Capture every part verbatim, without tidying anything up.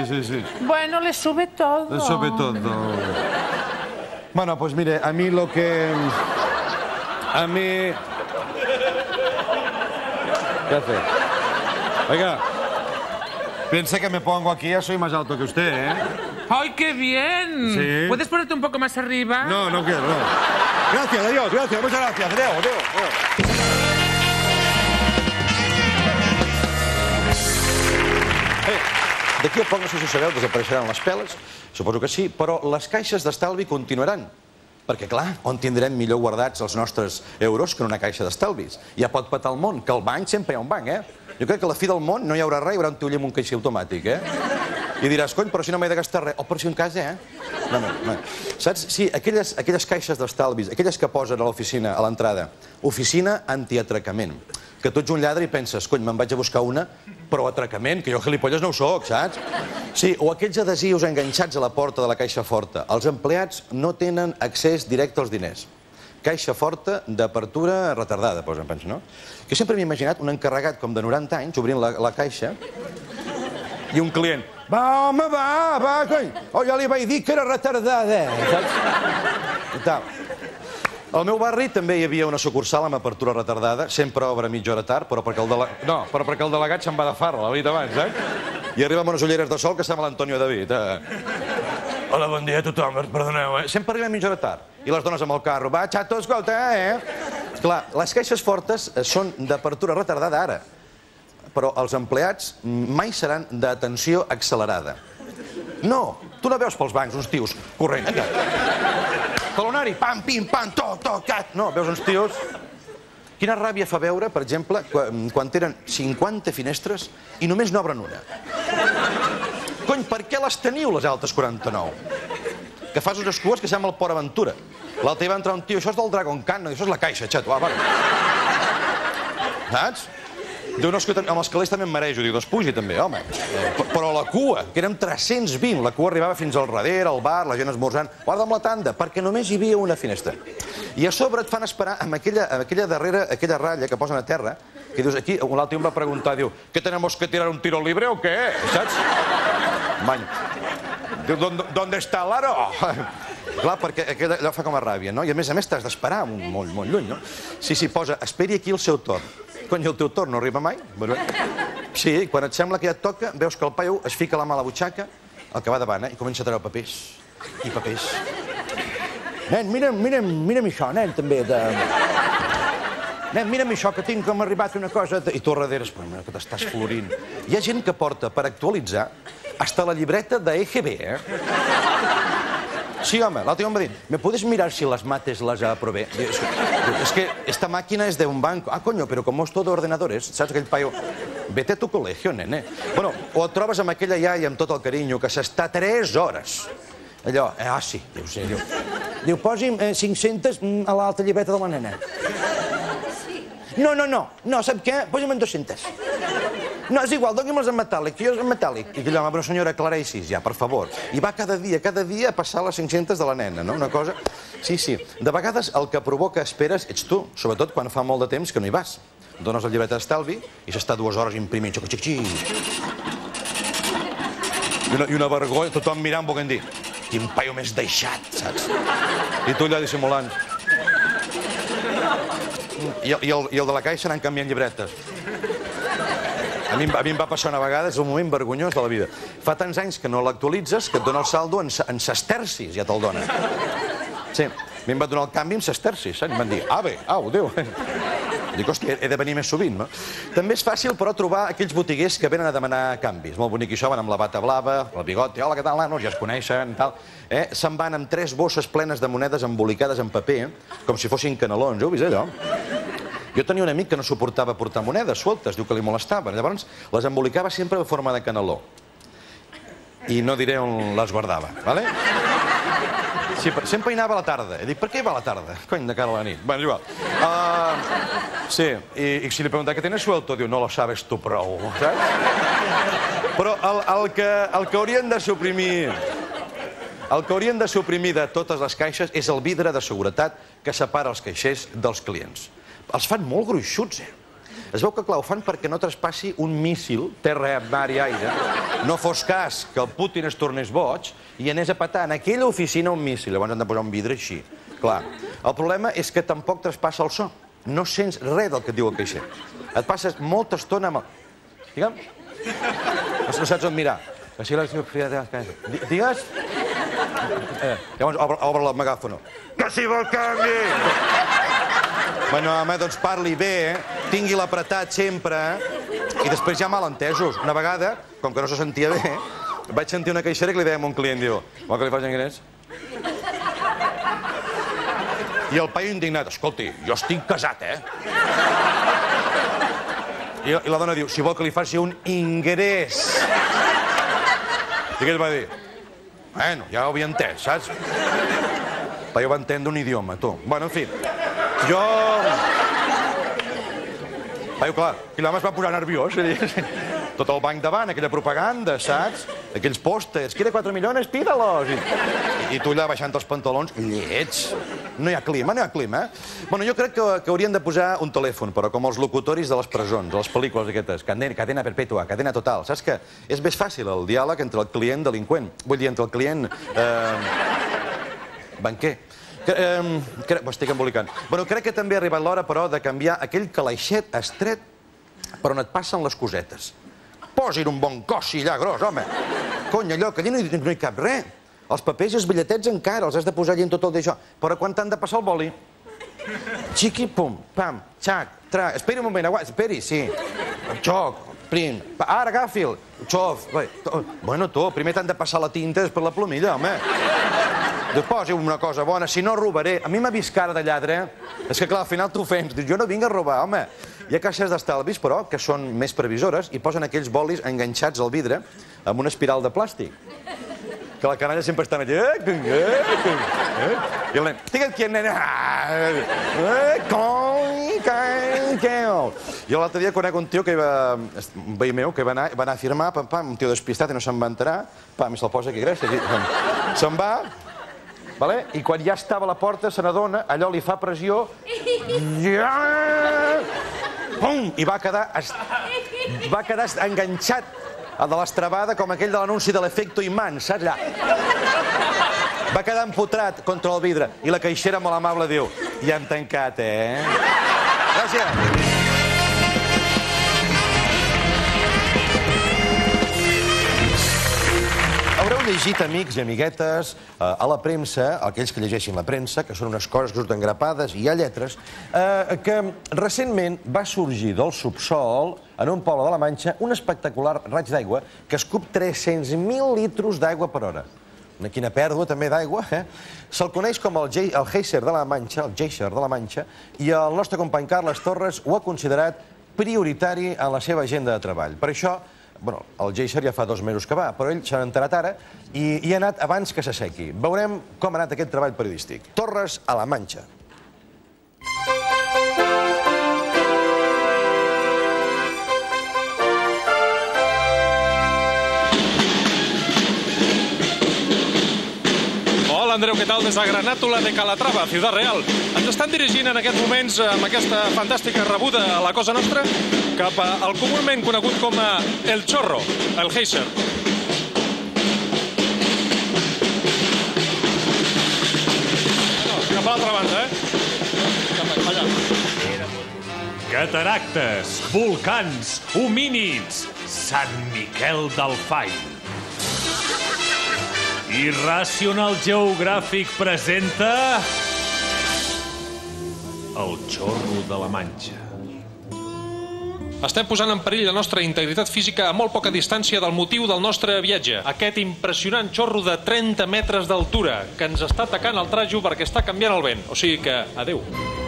sí, sí. Bueno, le sube todo. Le sube todo. Bueno, pues mire, a mí lo que... A mí... ¿Qué hace? Oiga, piensa que me pongo aquí, ya soy más alto que usted, ¿eh? ¡Ay, qué bien! Sí. ¿Puedes ponerte un poco más arriba? No, no quiero, no. Gracias, adiós, gracias, muchas gracias. Adéu, adéu, adéu. Eh, d'aquí a poc, no sé si ho sabeu, desapareixeran les peles, suposo que sí, però les caixes d'estalvi continuaran. Perquè, clar, on tindrem millor guardats els nostres euros que en una caixa d'estalvis? Ja pot petar el món, que al banc sempre hi ha un banc, eh? Jo crec que a la fi del món no hi haurà res, hi haurà un teuler amb un caixer automàtic, eh? I diràs, cony, però si no m'he de gastar res. O per si un cas, eh? No, no, no. Saps? Sí, aquelles, aquelles caixes d'estalvis, aquelles que posen a l'oficina, a l'entrada, oficina antiatracament, que tu ets un lladre i penses, cony, me'n vaig a buscar una, però atracament, que jo gilipolles no ho soc, saps? Sí, o aquells adhesius enganxats a la porta de la caixa forta. Els empleats no tenen accés directe als diners. Caixa forta d'apertura retardada, posa, em penso, no? Jo sempre m'he imaginat un encarregat com de noranta anys obrint la, la caixa i un client, va, home, va, va, cony, oh, ja li vaig dir que era retardada, saps? I tal. Al meu barri també hi havia una sucursal amb apertura retardada, sempre obre mitja hora tard, però perquè el, dele... no, però perquè el delegat se'n va de farra, l'ha dit abans, eh? I arriba amb unes ulleres de sol que sembla l'Antonio David. Eh? Hola, bon dia a tothom, perdoneu, eh? Sempre arriba mitja hora tard. I les dones amb el carro, va, xato, escolta, eh? Clar, les caixes fortes són d'apertura retardada ara, però els empleats mai seran d'atenció accelerada. No, tu no veus pels bancs uns tios corrent. Talonari, pam, pim, pam, toc, toc, cat. No, veus uns tios... Quina ràbia fa veure, per exemple, quan tenen cinquanta finestres i només n'obren una. Cony, per què les teniu, les altres quaranta-nou? Que fas unes cues que sembla el Port Aventura. L'altre hi va entrar un tio, això és del Dragon Khan, això és la caixa, xato, va, va. Saps? Diu, no, és que amb els calés també em marejo. Diu, doncs pugi també, home. Però la cua, que érem tres-cents vint, la cua arribava fins al darrere, al bar, la gent esmorzant. Guarda'm la tanda, perquè només hi havia una finestra. I a sobre et fan esperar amb aquella, amb aquella darrere, aquella ratlla que posen a terra, que dius, aquí, l'altre em va preguntar, diu, ¿qué tenemos que tirar un tiro libre o qué? Saps? Bany. Diu, ¿dónde está l'aro? Clar, perquè allò fa com a ràbia, no? I a més a més t'has d'esperar molt, molt lluny, no? Sí, sí, posa, esperi aquí el seu torn. Quan el teu torn no arriba mai, sí, quan et sembla que ja et toca, veus que el paio es fica la mà a la butxaca, el que va davant, eh, i comença a treure papers. I papers. Nen, mira'm, mira'm, mira'm això, nen, també, de... Nen, mira'm això, que tinc com arribat una cosa... I tu al darrere, que t'estàs florint. Hi ha gent que porta per actualitzar hasta la llibreta de E G B, eh? Sí, home, l'altre dia em va dir, ¿me puedes mirar si las mates las aprobé? Es que esta máquina es de un banco. Ah, coño, pero como es todo ordenadores, saps aquell paio? Vete a tu colegio, nene. Bueno, o et trobes amb aquella iaia amb tot el carinyo que s'està tres hores. Allò, ah, sí, diu, sí, diu. Diu, posi'm cinc-centes a l'altra llibreta de la nena. No, no, no, no, sap què? Posi'm en dos-centes. No, és igual, doni'm-les en metàl·lic, que jo és en metàl·lic. I aquell home, però senyora, aclareixis ja, per favor. I va cada dia, cada dia a passar les cinc-centes de la nena, no? Una cosa... Sí, sí. De vegades el que provoca esperes ets tu, sobretot quan fa molt de temps que no hi vas. Dones la llibreta d'estalvi i s'està dues hores imprimint. Xic-xic-xic. I una vergonya, tothom mirant, volent dir, quin paio més deixat, saps? I tu allà dissimulant. I el de la caixa anant canviant llibretes. A mi em va passar una vegada, és un moment vergonyós de la vida. Fa tants anys que no l'actualitzes que et dona el saldo en sestercis, ja te'l dona. Sí, a mi em va donar el canvi en sestercis, saps? Em van dir, ave, au, Déu. Dic, hòstia, he de venir més sovint, no? També és fàcil, però, trobar aquells botiguers que venen a demanar canvis. Molt bonic això, van amb la bata blava, el bigote, hola, què tal, nanos? Ja es coneixen, tal. Se'n van amb tres bosses plenes de monedes embolicades en paper, com si fossin canelons, heu vist allò? Jo tenia un amic que no suportava portar monedes sueltes, diu que li molestaven. Llavors les embolicava sempre de forma de caneló. I no diré on les guardava, ¿vale? Sí, sempre hi anava a la tarda. I dic, per què hi va a la tarda? Cony, de cara a la nit. Bé, igual. Sí, i si li preguntava, ¿qué tienes suelto? Diu, no lo sabes tu prou, saps? Però el que haurien de suprimir... El que haurien de suprimir de totes les caixes és el vidre de seguretat que separa els caixers dels clients. Els fan molt gruixuts, eh? Es veu que, clar, ho fan perquè no traspassi un míssil, terra, mar i aire. No fos cas que el Putin es tornés boig i anés a petar en aquella oficina un míssil. Llavors han de posar un vidre així. Clar. El problema és que tampoc traspassa el so. No sents res del que et diu el caixer. Et passes molta estona amb el... Digue'm? No saps on mirar. Digues? Llavors obre el megàfono. Que si vol canvi! Bueno, home, doncs parli bé, tingui-la apretat sempre, i després hi ha malentesos. Una vegada, com que no se sentia bé, vaig sentir una caixera que li deia a un client, diu, vol que li faci ingrés? I el paio indignat, escolti, jo estic casat, eh? I la dona diu, si vol que li faci un ingrés. I aquell va dir, bueno, ja ho havia entès, saps? El paio va entendre un idioma, tu. Bueno, en fi, jo... Paio, clar, i l'home es va posar nerviós. Tot el banc davant, aquella propaganda, saps? Aquells pòsters, quiere quatre milions, pídalos! I tu allà baixant els pantalons, llets. No hi ha clima, no hi ha clima. Bueno, jo crec que, que haurien de posar un telèfon, però com els locutoris de les presons, de les pel·lícules aquestes, cadena perpètua, cadena total. Saps que és més fàcil el diàleg entre el client delinqüent. Vull dir, entre el client... Eh, banquer. Que, eh, que, estic embolicant. Bueno, crec que també ha arribat l'hora, però, de canviar aquell calaixet estret per on et passen les cosetes. Posin un bon cossi allà gros, home. Cony, allò, que allà no hi, no hi cap res. Els papers i els bitlletets encara, els has de posar allà en tot el d'això. Però quan t'han de passar el boli? Xiqui, pum, pam, xac, trac. Esperi un moment, aguanta, esperi, sí. Xoc, prim, ara agafi'l, xof. Bueno, tu, primer t'han de passar la tinta, després la plomilla, home. Posi una cosa bona, si no robaré. A mi m'ha vist cara de lladre. És que, clar, al final t'ofens. Dius, jo no vinc a robar, home. Hi ha caixes d'estalvis, però, que són més previsores i posen aquells bolis enganxats al vidre amb una espiral de plàstic. Que la canalla sempre estan allà... I el nen... Estic aquí, nen... Jo l'altre dia conec un tio que va... Un veí meu que va anar, va anar a firmar, pam, pam, un tio despistat i no se'n va enterar, pam, i se'l posa aquí, gràcies. Se'n va... Vale? I quan ja estava a la porta se n'adona, allò li fa pressió... Pum! I va quedar... Va quedar enganxat a de l'estrabada com aquell de l'anunci de l'efecto imant, saps? Allà. Va quedar empotrat contra el vidre. I la caixera molt amable diu, ja hem tancat, eh? Gràcies. Haureu llegit, amics i amiguetes, a la premsa, aquells que llegeixin la premsa, que són unes coses que surten grapades i hi ha lletres, que recentment va sorgir del subsol, en un poble de la Manxa, un espectacular raig d'aigua que escup tres-cents mil litros d'aigua per hora. Una quina pèrdua, també, d'aigua, eh? Se'l coneix com el Geyser de la Manxa, el Geyser de la Manxa, i el nostre company Carles Torres ho ha considerat prioritari en la seva agenda de treball. Per això, bueno, el Geyser ja fa dos mesos que va, però ell s'ha enterat ara i hi ha anat abans que s'assequi. Veurem com ha anat aquest treball periodístic. Torres a la Manxa. Andreu, què tal? Des de Granátula de Calatrava, Ciutat Real. Ens estan dirigint en aquests moments, amb aquesta fantàstica rebuda a la Cosa Nostra, cap al comúment conegut com a El Chorro, el Geyser. Cap a l'altra banda, eh? Cap allà. Cataractes, volcans, homínids, Sant Miquel del Fai. Irrational Geographic presenta... El Chorro de la Manxa. Estem posant en perill la nostra integritat física a molt poca distància del motiu del nostre viatge. Aquest impressionant xorro de trenta metres d'altura que ens està atacant el trajo perquè està canviant el vent. O sigui que, adeu.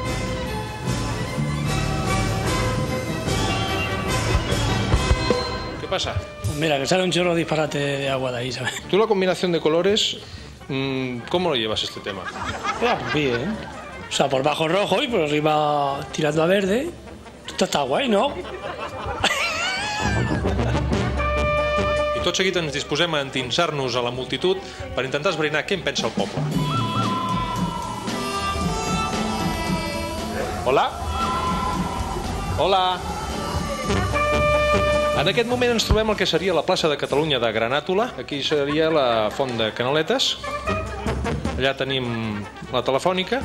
¿Qué pasa? Mira, que sale un chorro disparate de agua de ahí, ¿sabes? Tú la combinación de colores, ¿cómo lo llevas este tema? Ya, pues bien. O sea, por bajo rojo y por arriba tirando a verde. Esto està guai, no? I tot seguit ens disposem a endinsar-nos a la multitud per intentar esbrinar què en pensa el poble. Hola? Hola? En aquest moment ens trobem al que seria la plaça de Catalunya de Granàtola. Aquí seria la font de Canaletes. Allà tenim la telefònica.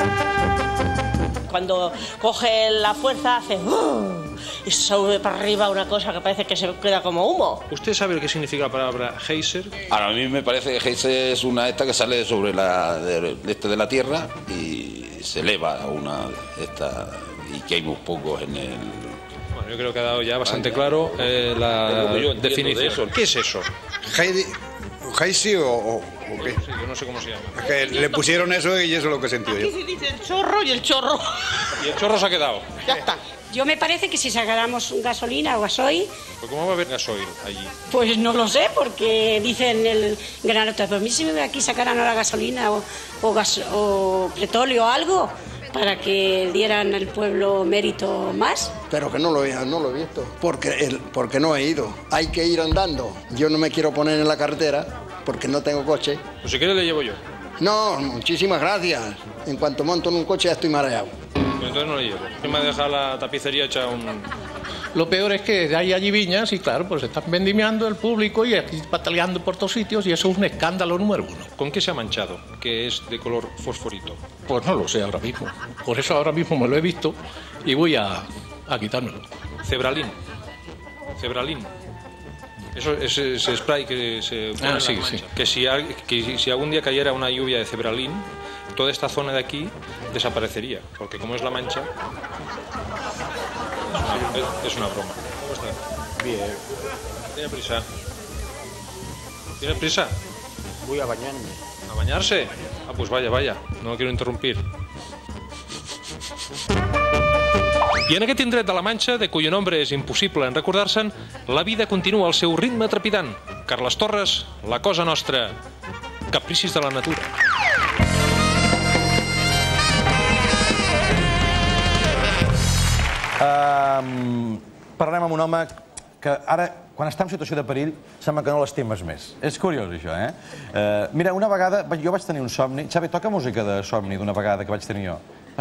Cuando coge la fuerza hace ¡uh! Y sube para arriba una cosa que parece que se queda como humo. ¿Usted sabe lo que significa la palabra geyser? Ahora, a mí me parece que geyser es una esta que sale sobre la de, de este de la tierra y se eleva una esta y que hay muy pocos en el. Bueno, yo creo que ha dado ya bastante claro eh, la definición. ¿Qué es eso? ¿Heisi o, o, o qué? Sí, yo no sé cómo se llama. Es que le pusieron eso y eso es lo que he sentido yo. Aquí se dice el chorro y el chorro. Y el chorro se ha quedado. Ya está. Yo me parece que si sacáramos gasolina o gasoil, ¿Pero cómo va a haber gasoil allí? pues no lo sé, porque dicen el granota, pero a mí si me aquí sacaran ahora gasolina o, o, gas, o petróleo o algo, para que dieran al pueblo mérito más. Pero que no lo he, no lo he visto, porque, el, porque no he ido. Hay que ir andando. Yo no me quiero poner en la carretera porque no tengo coche. Pues si quieres le llevo yo. No, muchísimas gracias. En cuanto monto en un coche ya estoy mareado. Pues entonces no le llevo. ¿Quién me deja la tapicería hecha un...? Lo peor es que hay allí viñas y claro, pues están vendimiando el público y aquí pataleando por todos sitios y eso es un escándalo número uno. ¿Con qué se ha manchado? Que es de color fosforito. Pues no lo sé ahora mismo. Por eso ahora mismo me lo he visto y voy a, a quitármelo. Cebralín. Cebralín. Eso es ese spray que se pone ah, en sí, la mancha. sí. Que si, que si algún día cayera una lluvia de cebralín, toda esta zona de aquí desaparecería, porque como es la mancha, es una, es una broma. ¿Cómo está? Bien. ¿Tiene prisa? ¿Tiene prisa? Voy a bañarme. ¿A bañarse? Ah, pues vaya, vaya, no lo quiero interrumpir. I en aquest indret de la Manxa, de cuyo nombre és impossible en recordar-se'n, la vida continua al seu ritme trepidant. Carles Torres, La cosa nostra, capricis de la natura. Um, parlarem amb un home que ara, quan està en situació de perill, sembla que no l'estimes més. És curiós, això, eh? Uh, mira, una vegada, jo vaig tenir un somni... Xavi, toca música de somni d'una vegada que vaig tenir jo.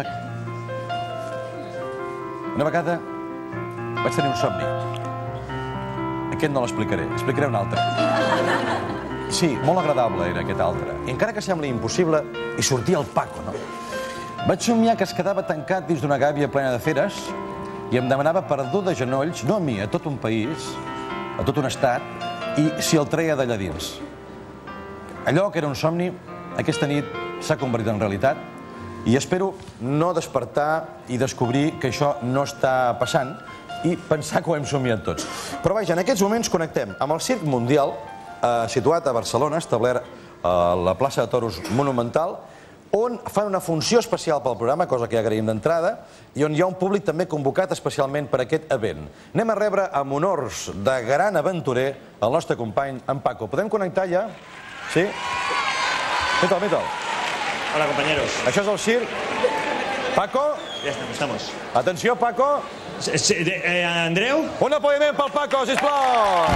Una vegada vaig tenir un somni. Aquest no l'explicaré, explicaré un altre. Sí, molt agradable era aquest altre. I encara que sembli impossible, hi sortia el Paco, no? Vaig somiar que es quedava tancat dins d'una gàbia plena de feres i em demanava perdó de genolls, no a mi, a tot un país, a tot un estat, i si el treia d'allà dins. Allò que era un somni, aquesta nit s'ha convertit en realitat i espero no despertar i descobrir que això no està passant i pensar que ho hem somiat tots. Però vaja, en aquests moments connectem amb el Circ Mundial, eh, situat a Barcelona, establert a la plaça de Toros Monumental, on fan una funció especial pel programa, cosa que ja agraïm d'entrada, i on hi ha un públic també convocat especialment per aquest event. Anem a rebre amb honors de gran aventurer el nostre company, en Paco. Podem connectar ja? Sí? Métal, métal. Hola, compañeros. Això és el circ. Paco? Ya estamos, estamos. Atenció, Paco. Sí, sí, de, eh, Andreu? Un aplaudiment pel Paco, sisplau.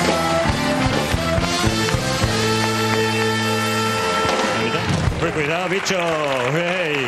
Pues cuidado, bicho. Hey.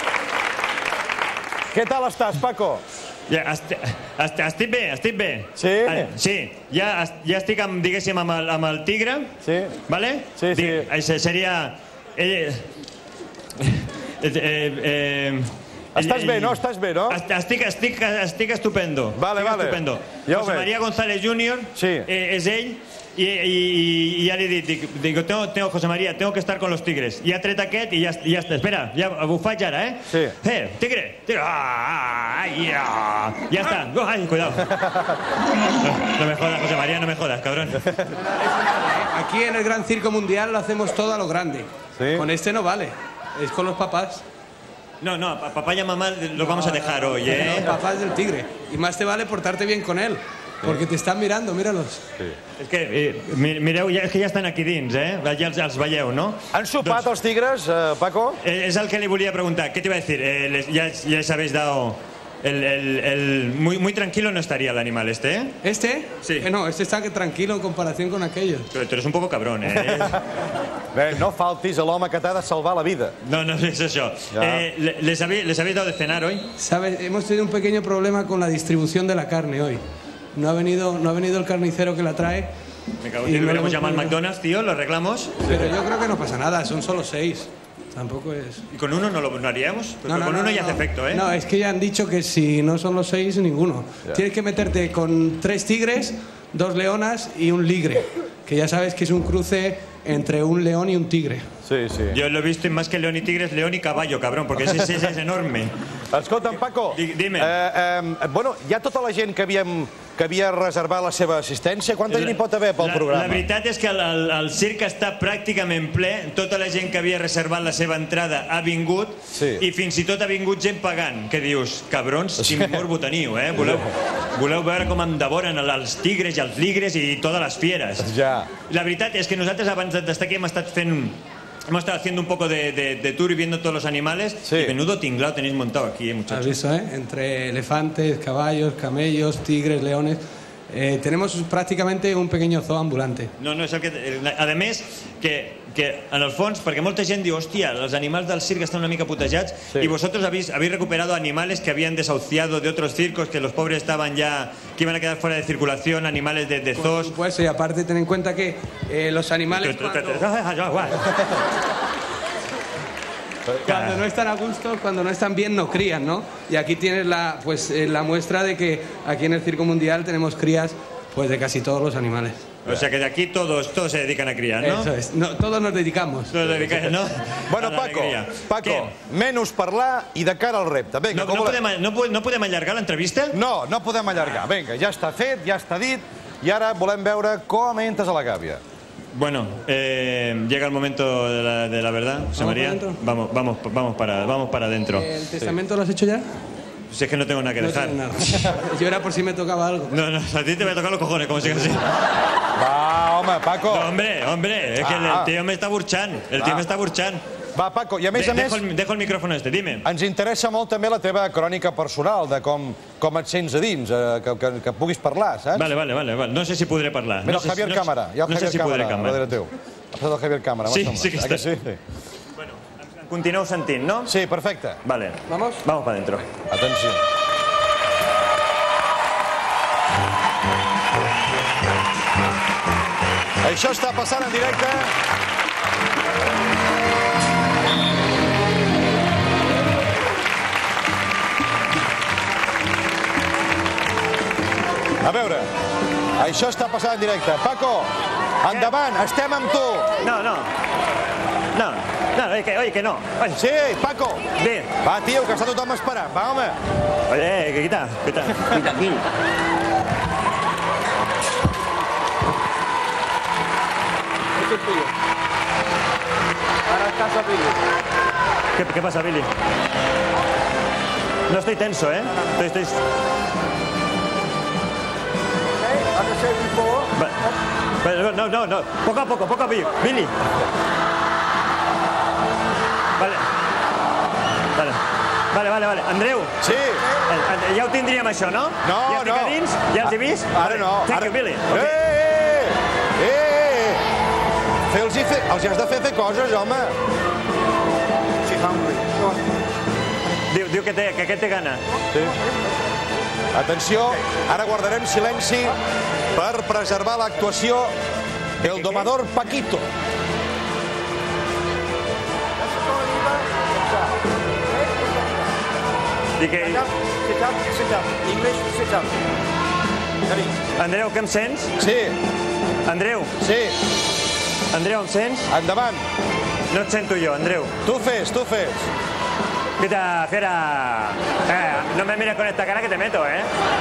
Què tal estàs, Paco? Ja, est est estic bé, estic bé. Sí? Ah, sí, ja, ja estic, amb, diguéssim, amb el, amb el tigre. Sí. Vale? Sí, sí. Dic, seria... Eh, eh, eh, Estàs bé, no? Estàs bé, no? Estic, estic, estic estupendo. Vale, estic vale. Estupendo. Ja ho José veig. María González junior Sí. eh, és ell, i, i, i ja li dic, dic, dic tengo, tengo, José María, tengo que estar con los tigres. I ha tret aquest i ja, ja està. Espera, ja ho faig ara, eh? Sí. Eh, tigre, tigre. Ah, ah, ya. Ya está. Oh, ay, cuidado. No, no me jodas, José María, no me jodas, cabrón. Aquí en el Gran Circo Mundial lo hacemos todo a lo grande. Sí. Con este no vale. Es con los papás. No, no, a papá y a mamá los vamos a dejar hoy, ¿eh? Los papás del tigre. Y más te vale portarte bien con él. Porque te están mirando, míralos. Sí. És que, eh, mireu, ja, és que ja estan aquí dins, eh? Ja els, els veieu, no? Han sopat doncs, els tigres, eh, Paco? Eh, és el que li volia preguntar. ¿Qué te iba a decir? Eh, les, ya, ya les habéis dado El, el, el, muy, muy tranquilo no estaría el animal este, ¿eh? ¿Este? Sí. Eh, no, este está tranquilo en comparación con aquellos. Pero tú eres un poco cabrón, ¿eh? Bé, no faltis a l'home que t'ha de salvar la vida. No, no es eso. Ya. Eh, ¿les, habéis, ¿Les habéis dado de cenar hoy? ¿Sabes? Hemos tenido un pequeño problema con la distribución de la carne hoy. No ha venido, no ha venido el carnicero que la trae. Me cago en Y Dios, no hubiéramos lo hemos llamado al podido. McDonald's, tío, lo arreglamos. Pero yo creo que no pasa nada, son solo seis. Tampoco es... ¿Y con uno no lo no haríamos? Porque No, no, con no, uno no, ya hace no. efecto, ¿eh? No, es que ya han dicho que si no son los seis, ninguno. Ya. Tienes que meterte con tres tigres, dos leonas y un ligre. Que ya sabes que es un cruce entre un león y un tigre. Sí, sí. Yo lo he visto en más que león y tigre, es león y caballo, cabrón, porque ese, ese es enorme. Escolta'm, Paco, dime. Eh, eh, bueno, hi ha tota la gent que, havíem, que havia reservat la seva assistència. Quanta gent hi pot haver pel la, programa? La veritat és que el, el, el circ està pràcticament ple, tota la gent que havia reservat la seva entrada ha vingut, sí. I fins i tot ha vingut gent pagant, que dius, cabrons, quin morbo teniu, eh? Voleu, voleu veure com em devoren els tigres i els ligres i totes les fieres. Ja. La veritat és que nosaltres abans d'estar aquí hem estat fent... Hemos estado haciendo un poco de, de, de tour y viendo todos los animales. Sí. Y menudo tinglado tenéis montado aquí, eh, muchachos. Has visto, ¿eh? Entre elefantes, caballos, camellos, tigres, leones. Eh, tenemos prácticamente un pequeño zoo ambulante. No, no, és el que... A més, que, que en el fons, perquè molta gent diu, hòstia, els animals del circ estan una mica putejats, sí. Y vosotros habéis, habéis recuperado animales que habían desahuciado de otros circos, que los pobres estaban ya, que iban a quedar fuera de circulación, animales de, de zoos. Pues y aparte ten en cuenta que eh, los animales cuando... cuando no están a gusto, cuando no están bien, no crían, ¿no? Y aquí tienes la, pues, eh, la muestra de que aquí en el Circo Mundial tenemos crías pues, de casi todos los animales. O sea que de aquí todos, todos se dedican a criar, ¿no? Eso es. No, todos nos dedicamos. Todos dedicamos, ¿no? Bueno, Paco, Paco, menys parlar i de cara al repte. Vinga, no, no, podem, no, no podem allargar l'entrevista? No, no podem allargar. Vinga, ja està fet, ja està dit, i ara volem veure com entres a la gàbia. Bueno, eh, llega el momento de la, de la verdad, José María. Vamos, vamos, vamos para, vamos para adentro. ¿El testamento lo has hecho ya? Si es que no tengo nada que No dejar. tienes nada. Yo era por si me tocaba algo. No, no, a ti te voy a tocar los cojones, como sigas así. Va, home, Paco. No, hombre, hombre, es que el, el tío me está burchant. El tío Va. me está burchant. Va, Paco, i a més De, a més... dejo, el, dejo el micrófono este, dime. Ens interessa molt també la teva crònica personal, de com, com et sents a dins, eh, que, que, que puguis parlar, saps? Vale, vale, vale, vale. No sé si podré parlar. Mira, no el sé, Javier no, Cámara. Hi ha el no Javier sé si podré Cámara, Cámara. darrere teu. Ha passat el Javier Cámara, Sí, m'ha sí que semblat. està. Eh que sí? Continueu sentint, no? Sí, perfecte. Vale. ¿Vamos? Vamos para adentro. Atenció. Això està passant en directe. A veure, això està passant en directe. Paco, endavant, estem amb tu. No, no. No, no, oye, que, oye, que no. Oye. Sí, Paco. Bé. Va, tio, que està tothom esperant. Va, home. Oye, que quita, quita. Quita, aquí. Este es tuyo. Ahora estás a Billy. ¿Qué, ¿Qué pasa, Billy? No estoy tenso, ¿eh? Estoy... estoy... Va- Vale, no, no, no. Poco a poco, poco a poco. Billy. Vale. Vale. Vale, vale, vale. Andreu. Sí. Eh, Ja ho tindríem, això, no? No, ja no. Ja dins? Ja els he vist? Ara no. Thank Ara... you, Billy. Eh, Okay. eh, eh, eh. Fer-los fer... Els has de fer fer coses, home. She's hungry. Diu, diu que, té, que aquest té gana. Sí. Atenció, ara guardarem silenci per preservar l'actuació del domador Paquito. I que... Andreu, que em sents? Sí. Andreu. Sí. Andreu, em sents? Endavant. No et sento jo, Andreu. Tu fes, tu fes. Quita, fiera. Eh, no me mires con esta cara que te meto, ¿eh?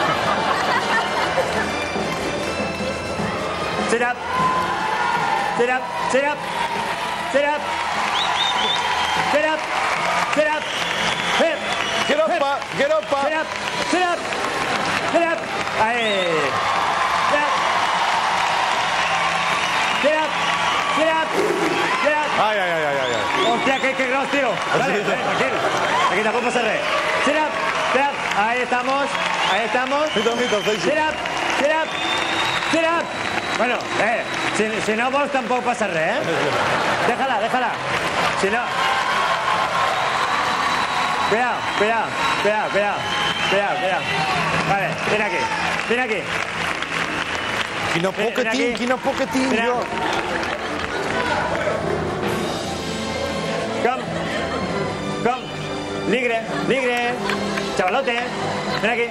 Sit up. Sit up. Sit up. Sit up. Sit up. Sit up. Hip. Get up, pa. Get up, pa. Sit up. Sit up. Sit up. Ahí. Sit up. Sit up. Sit up. Sit up. Ai, ai, ai, ai, ai. Hòstia, que, que gros, tio. Vale, vale, tranquil. Aquí tampoc passa res. Sit up. Sit up. ahí estamos, ahí estamos. Sit up, sit up, sit up. Bueno, eh, si, si no vols tampoc passa res, eh? Déjala, déjala. Si no... Cuidado, cuidado, cuidado, cuidado, cuidado, cuidado. Vale, ven aquí, ven aquí. Quina por que tinc, quina por que tinc, jo. Com, com, ligre, ligre, chavalote, ven aquí.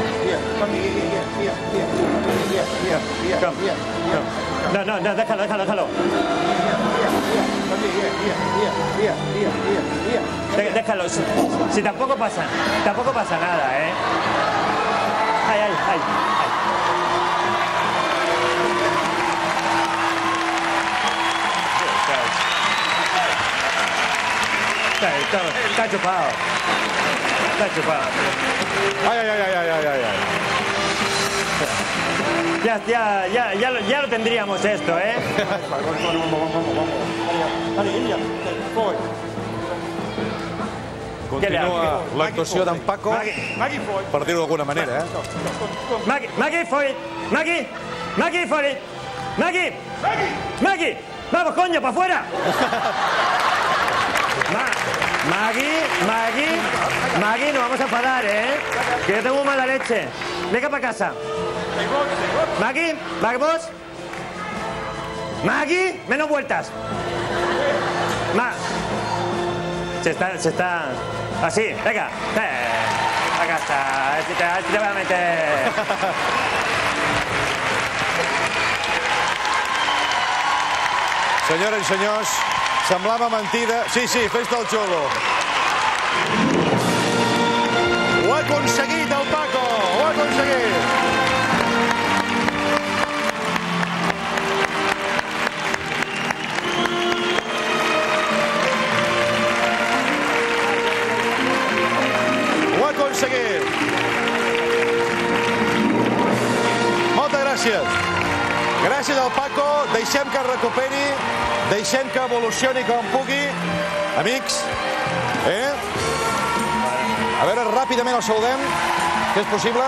Com, no, no, no, déjalo, déjalo, déjalo. Déjalo, si, si tampoco pasa, tampoco pasa nada, ¿eh? Ay, ay, ay, ay. Está, está, está chupado. Está chupado. Ay, ay, ay, ay, ay, ay, ay. Ya, ya, ya, ya, lo, ya lo tendríamos esto, ¿eh? Continua l'actuació d'en Paco, per dir-ho d'alguna manera, eh? Maggie, Maggie, for it. Maggie, Maggie, for it. Maggie, Maggie, vamos, coño, para afuera. Ma Maggie, Maggie, Maggie, nos vamos a enfadar, ¿eh? Que yo tengo mala leche. Venga para casa. Maggie, vamos. Maggie, menos vueltas. Ma se está, se está... Así, venga. Eh, acá está. Así te, así te voy a meter. Senyores i senyors, semblava mentida. Sí, sí, fes-te el xulo. Ho ha aconseguit el Paco, ho ha aconseguit. Ho ha aconseguit. Moltes gràcies. Gràcies al Paco, deixem que es recuperi, deixem que evolucioni com pugui. Amics, eh? A veure, ràpidament el saludem, que és possible.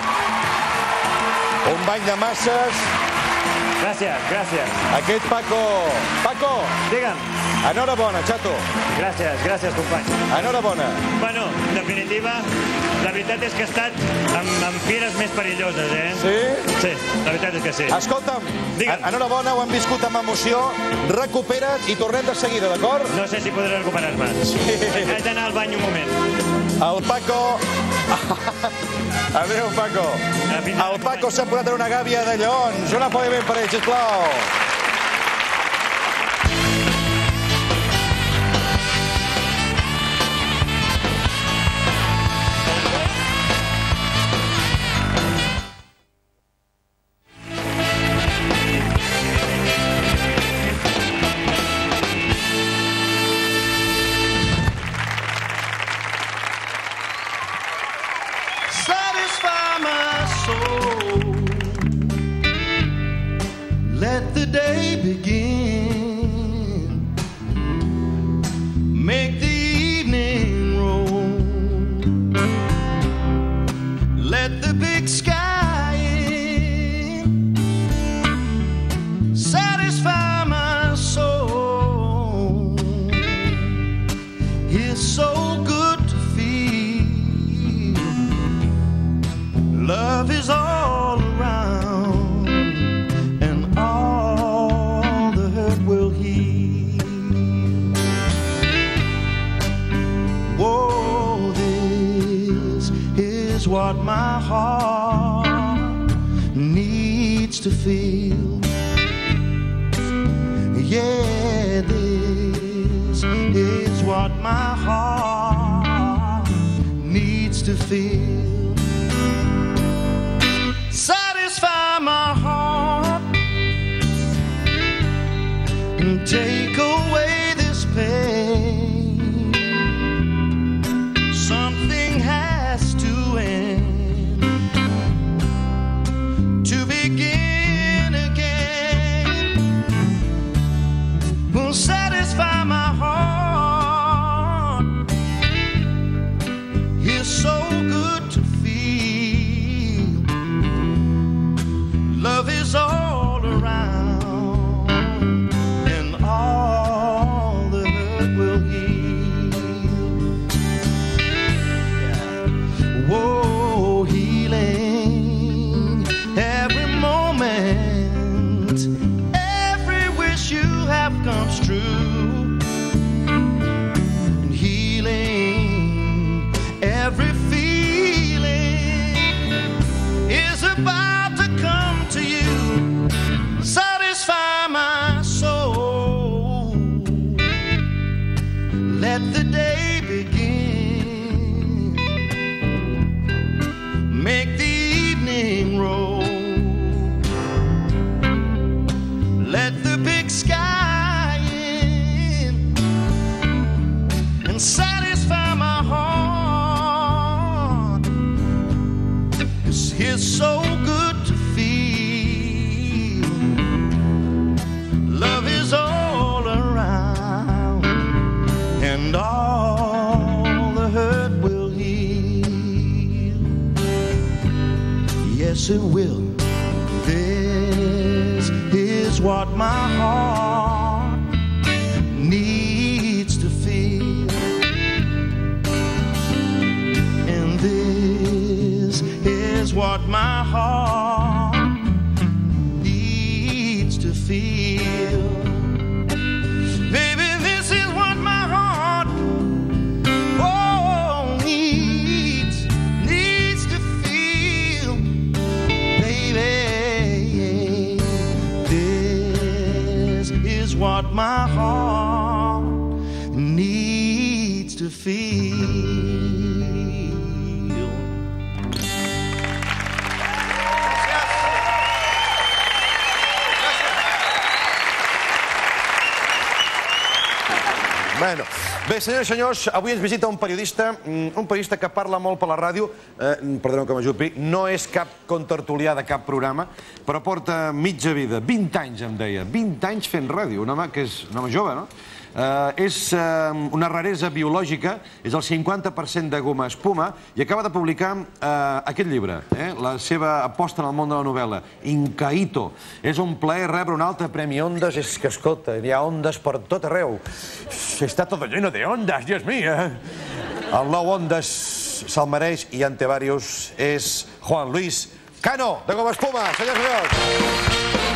Un bany de masses. Gràcies, gràcies. Aquest Paco... Paco! Digue'm. Enhorabona, xato. Gràcies, gràcies, company. Enhorabona. Bueno, en definitiva, la veritat és que ha estat amb, amb fires més perilloses, eh? Sí? Sí, la veritat és que sí. Escolta'm, enhorabona, ho hem viscut amb emoció. Recupera't i tornem de seguida, d'acord? No sé si podré recuperar-me. Sí. Haig d'anar al bany un moment. El Paco... Adéu, Paco. El Paco s'ha posat en una gàbia de lleons. Un aplaudiment per ell, sisplau. Satisfy my soul. Let the day begin. Make the evening roll. Let the big sky in. Satisfy my soul. It's so good to feel. Love is all around, and all the hurt will heal. Whoa, this is what my heart needs to feel. Yeah, this is what my heart needs to feel. Satisfy my heart and take away this pain. Something has to end to begin again. Will satisfy my heart. It's so good to comes true, and healing every feeling is about to come to you. Satisfy my soul. Let the day begin. Make the evening roll. Let the big sky in and satisfy my heart. 'Cause it's so good to feel. Love is all around, and all the hurt will heal. Yes, it will. This is what my heart needs to feel, and this is what my heart needs to feel. Baby, this is what my heart oh, needs, needs to feel. Baby, this is what my heart needs to feel. Bueno, bé, senyores i senyors, avui ens visita un periodista, un periodista que parla molt per la ràdio, eh, perdoneu que m'ajupi, no és cap contertulià de cap programa, però porta mitja vida, vint anys, em deia, vint anys fent ràdio, un home que és un home jove, no? Eh, és eh, una raresa biològica, és el cinquanta per cent de goma espuma, i acaba de publicar eh, aquest llibre, eh, la seva aposta en el món de la novel·la, Incaíto. És un plaer rebre un altre premi Ondas, és que, escolta, hi ha ondes per tot arreu. Està tot lleno de ondas, Dios mío. El nou Ondas se'l mereix i ante varios és Juan Luis Cano, de Goma Espuma. Senyors i senyors.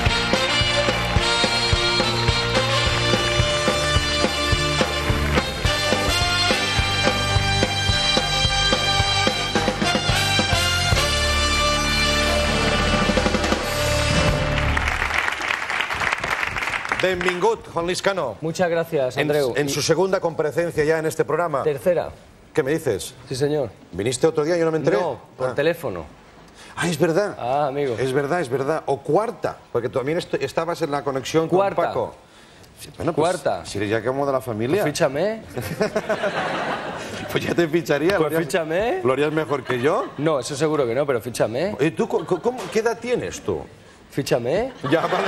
Benvingut, Juan Luis Cano. Muchas gracias, Andreu. En, en su segunda comparecencia ya en este programa. Tercera. ¿Qué me dices? Sí, señor. ¿Viniste otro día y yo no me enteré? No, por ah. teléfono. Ah, es verdad. Ah, amigo. Es verdad, es verdad. O cuarta, porque también estabas en la conexión cuarta. con Paco. Sí, bueno, pues, cuarta. Si eres ya como de la familia. Pues fíchame. Pues ya te ficharía. Pues fíchame. ¿Lo harías mejor que yo? No, eso seguro que no, pero fíchame. ¿Y tú cómo, cómo, qué edad tienes tú? Fíchame. Ya, vale.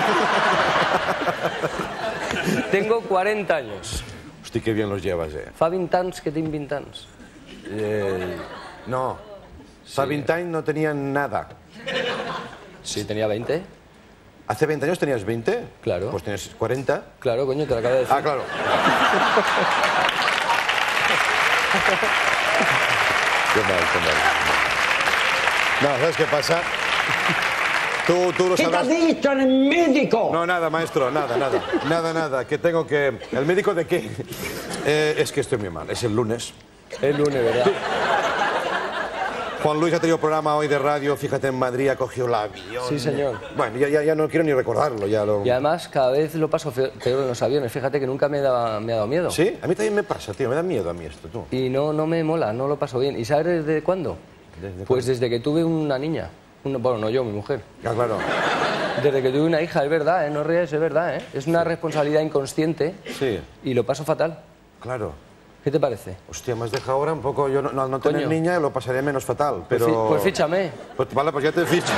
Tengo cuarenta años. Hostia, qué bien los llevas, eh. Fa vint anys que tinc vint anys. Eh, no. Sí. Fa vint anys no tenían nada. Sí, tenía veinte. ¿Hace veinte años tenías veinte? Claro. Pues tienes cuarenta. Claro, coño, te lo acabo de decir. Ah, claro. Qué mal, qué mal. No, ¿sabes qué pasa? Tú, tú lo ¿Qué sabrás. te ha dicho el médico? No, nada, maestro, nada, nada. Nada, nada. Que tengo que... ¿El médico de qué? Eh, es que estoy muy mal. Es el lunes. El lunes, ¿verdad? Juan Luis ha tenido programa hoy de radio, fíjate, en Madrid, ha cogido el avión. Sí, señor. Bueno, ya, ya, ya no quiero ni recordarlo, ya lo... Y además, cada vez lo paso peor en los aviones. Fíjate que nunca me, da, me ha dado miedo. ¿Sí? A mí también me pasa, tío, me da miedo a mí esto, tú. Y no, no me mola, no lo paso bien. ¿Y sabes desde cuándo? ¿Desde pues cuándo? desde que tuve una niña. Una, bueno, no yo, mi mujer. Ah, claro. Desde que tuve una hija, es verdad, ¿eh? No ríes, es verdad, ¿eh? Es una responsabilidad inconsciente. Sí. Y lo paso fatal. Claro. ¿Qué te parece? Hostia, me has dejado ahora un poco... Yo no, no, no tener niña lo pasaría menos fatal, pero... Pues, pues fíchame. Pues, vale, pues ya te ficho.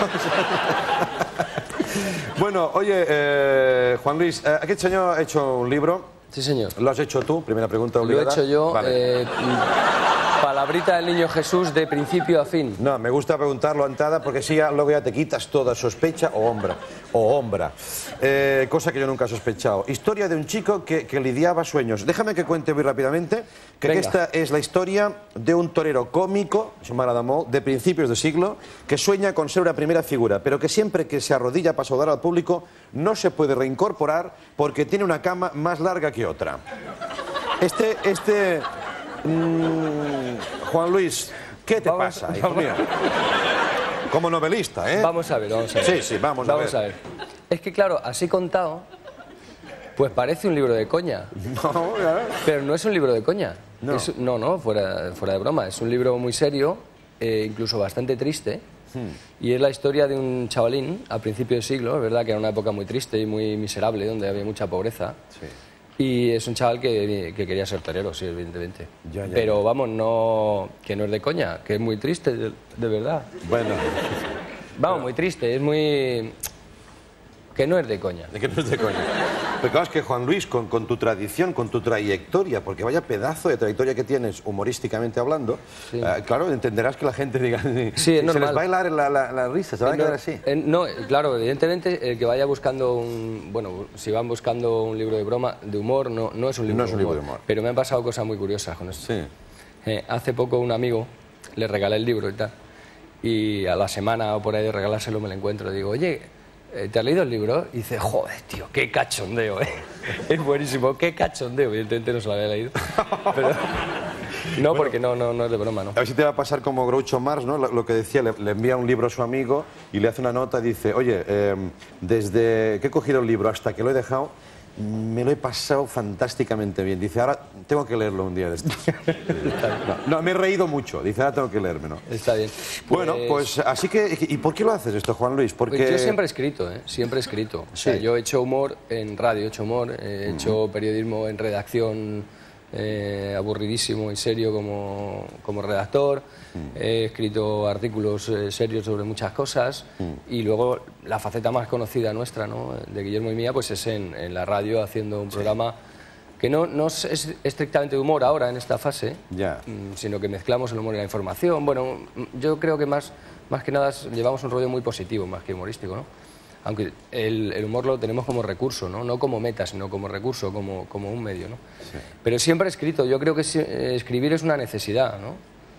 Bueno, oye, eh, Juan Luis, eh, aquest senyor ha hecho un libro. Sí, señor. ¿Lo has hecho tú? Primera pregunta obligada. Lo he hecho yo. Vale. Eh, para la Palabrita del Niño Jesús de principio a fin. No, me gusta preguntarlo antada porque si ya, luego ya te quitas toda sospecha o hombra. O hombra. Eh, cosa que yo nunca he sospechado. Historia de un chico que, que lidiaba sueños. Déjame que cuente muy rápidamente que Venga. esta es la historia de un torero cómico, de principios de siglo, que sueña con ser una primera figura, pero que siempre que se arrodilla para saludar al público no se puede reincorporar porque tiene una cama más larga que otra. Este, este... Mmm, Juan Luis, ¿qué te Vamos, pasa, hijo vamos. mío? Como novelista, ¿eh? Vamos a ver, vamos a ver. Sí, sí, vamos, vamos a a ver. ver. Es que claro, así contado, pues parece un libro de coña. No, ya. Pero no es un libro de coña. No. Es- no, no, fuera, fuera de broma. Es un libro muy serio, eh, incluso bastante triste. Y es la historia de un chavalín a principio de siglo, es verdad que era una época muy triste y muy miserable, donde había mucha pobreza. Y es un chaval que, que quería ser torero, sí, evidentemente. Ya, ya, Pero vamos, no, que no es de coña, que es muy triste, de, de verdad. Bueno. Vamos, muy triste, es muy... que no es de coña. De que no es de coña. Pero claro, es que Juan Luis, con, con tu tradición, con tu trayectoria, porque vaya pedazo de trayectoria que tienes humorísticamente hablando, eh, claro, entenderás que la gente diga... Sí, es se normal. les va a helar la, la, la risa, se van a Eh, no, quedar así. eh, no, claro, evidentemente el que vaya buscando un... Bueno, si van buscando un libro de broma, de humor, no, no es un libro, No es un de, libro humor, de humor. Pero me han pasado cosas muy curiosas con esto. Sí. Eh, hace poco un amigo, le regalé el libro y tal, y a la semana o por ahí de regalárselo me lo encuentro y digo, oye, eh, ¿te has leído el libro? Y dice, joder, tío, qué cachondeo, ¿eh? Es buenísimo, qué cachondeo. Evidentemente no se lo había leído. Pero... No, porque no, no, no es de broma, ¿no? A ver si te va a pasar como Groucho Marx, ¿no? Lo, lo que decía, le, le envía un libro a su amigo y le hace una nota y dice, oye, eh, desde que he cogido el libro hasta que lo he dejado, me lo he pasado fantásticamente bien. Dice, ahora tengo que leerlo un día de estos. No, no, me he reído mucho. Dice, ahora tengo que leérmelo. Está bien. Bueno, pues así que... ¿Y por qué lo haces esto, Juan Luis? Porque... Pues yo siempre he escrito, ¿eh? Siempre he escrito. O sea, Sí. yo he hecho humor en radio, he hecho humor, he hecho periodismo en redacción eh, aburridísimo y serio como, como redactor, he escrito artículos eh, serios sobre muchas cosas y luego la faceta más conocida nuestra, ¿no? De Guillermo y mía, pues es en, en la radio haciendo un programa que no, no es es estrictamente de humor ahora en esta fase, Ya. mm, sino que mezclamos el humor y la información. Bueno, mm, yo creo que más, más que nada es- llevamos un rollo muy positivo, más que humorístico, ¿no? Aunque el, el humor lo tenemos como recurso, ¿no? No como meta, sino como recurso, como, como un medio, ¿no? Pero siempre he escrito. Yo creo que si- eh, escribir es una necesidad, ¿no?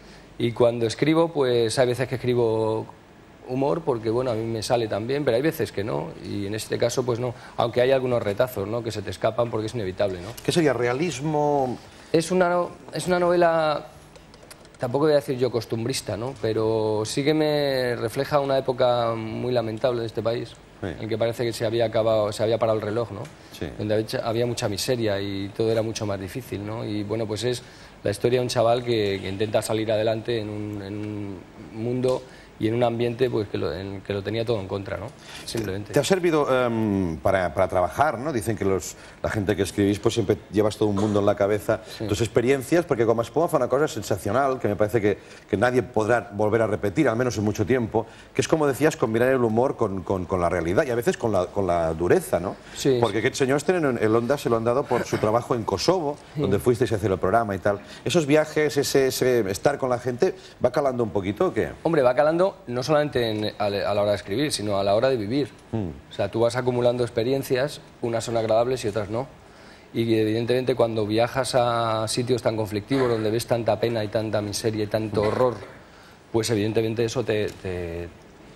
Y cuando escribo, pues hay veces que escribo humor porque, bueno, a mí me sale también, pero hay veces que no. Y en este caso, pues no. Aunque hay algunos retazos, ¿no? Que se te escapan porque es inevitable, ¿no? ¿Qué sería? ¿Realismo? Es una, no- es una novela, tampoco voy a decir yo costumbrista, ¿no? Pero sí que me refleja una época muy lamentable de este país, en que parece que se había acabado, se había parado el reloj, ¿no? Sí. Donde había- había mucha miseria y todo era mucho más difícil, ¿no? Y bueno, pues es la historia de un chaval que, que intenta salir adelante en un, en un mundo y en un ambiente pues que lo, en que lo tenía todo en contra, ¿no? Simplemente. ¿Te ha servido em, para, para trabajar, no? Dicen que los, la gente que escribís pues siempre llevas todo un mundo en la cabeza. Tus experiencias, porque como Espuma fue una cosa sensacional, que me parece que, que nadie podrá volver a repetir, al menos en mucho tiempo, que es como decías, combinar el humor con, con, con la realidad y a veces con la, con la dureza, ¿no? Sí. Porque aquest senyor este en el Onda se lo han dado por su trabajo en Kosovo, Sí. donde fuisteis a hacer el programa y tal. Esos viajes, ese, ese estar con la gente, ¿va calando un poquito o qué? Hombre, va calando no solamente en- a, la a la hora de escribir, sino a la hora de vivir. O sea, tú vas acumulando experiencias, unas son agradables y otras no. Y evidentemente cuando viajas a sitios tan conflictivos, donde ves tanta pena y tanta miseria y tanto horror, pues evidentemente eso te, te,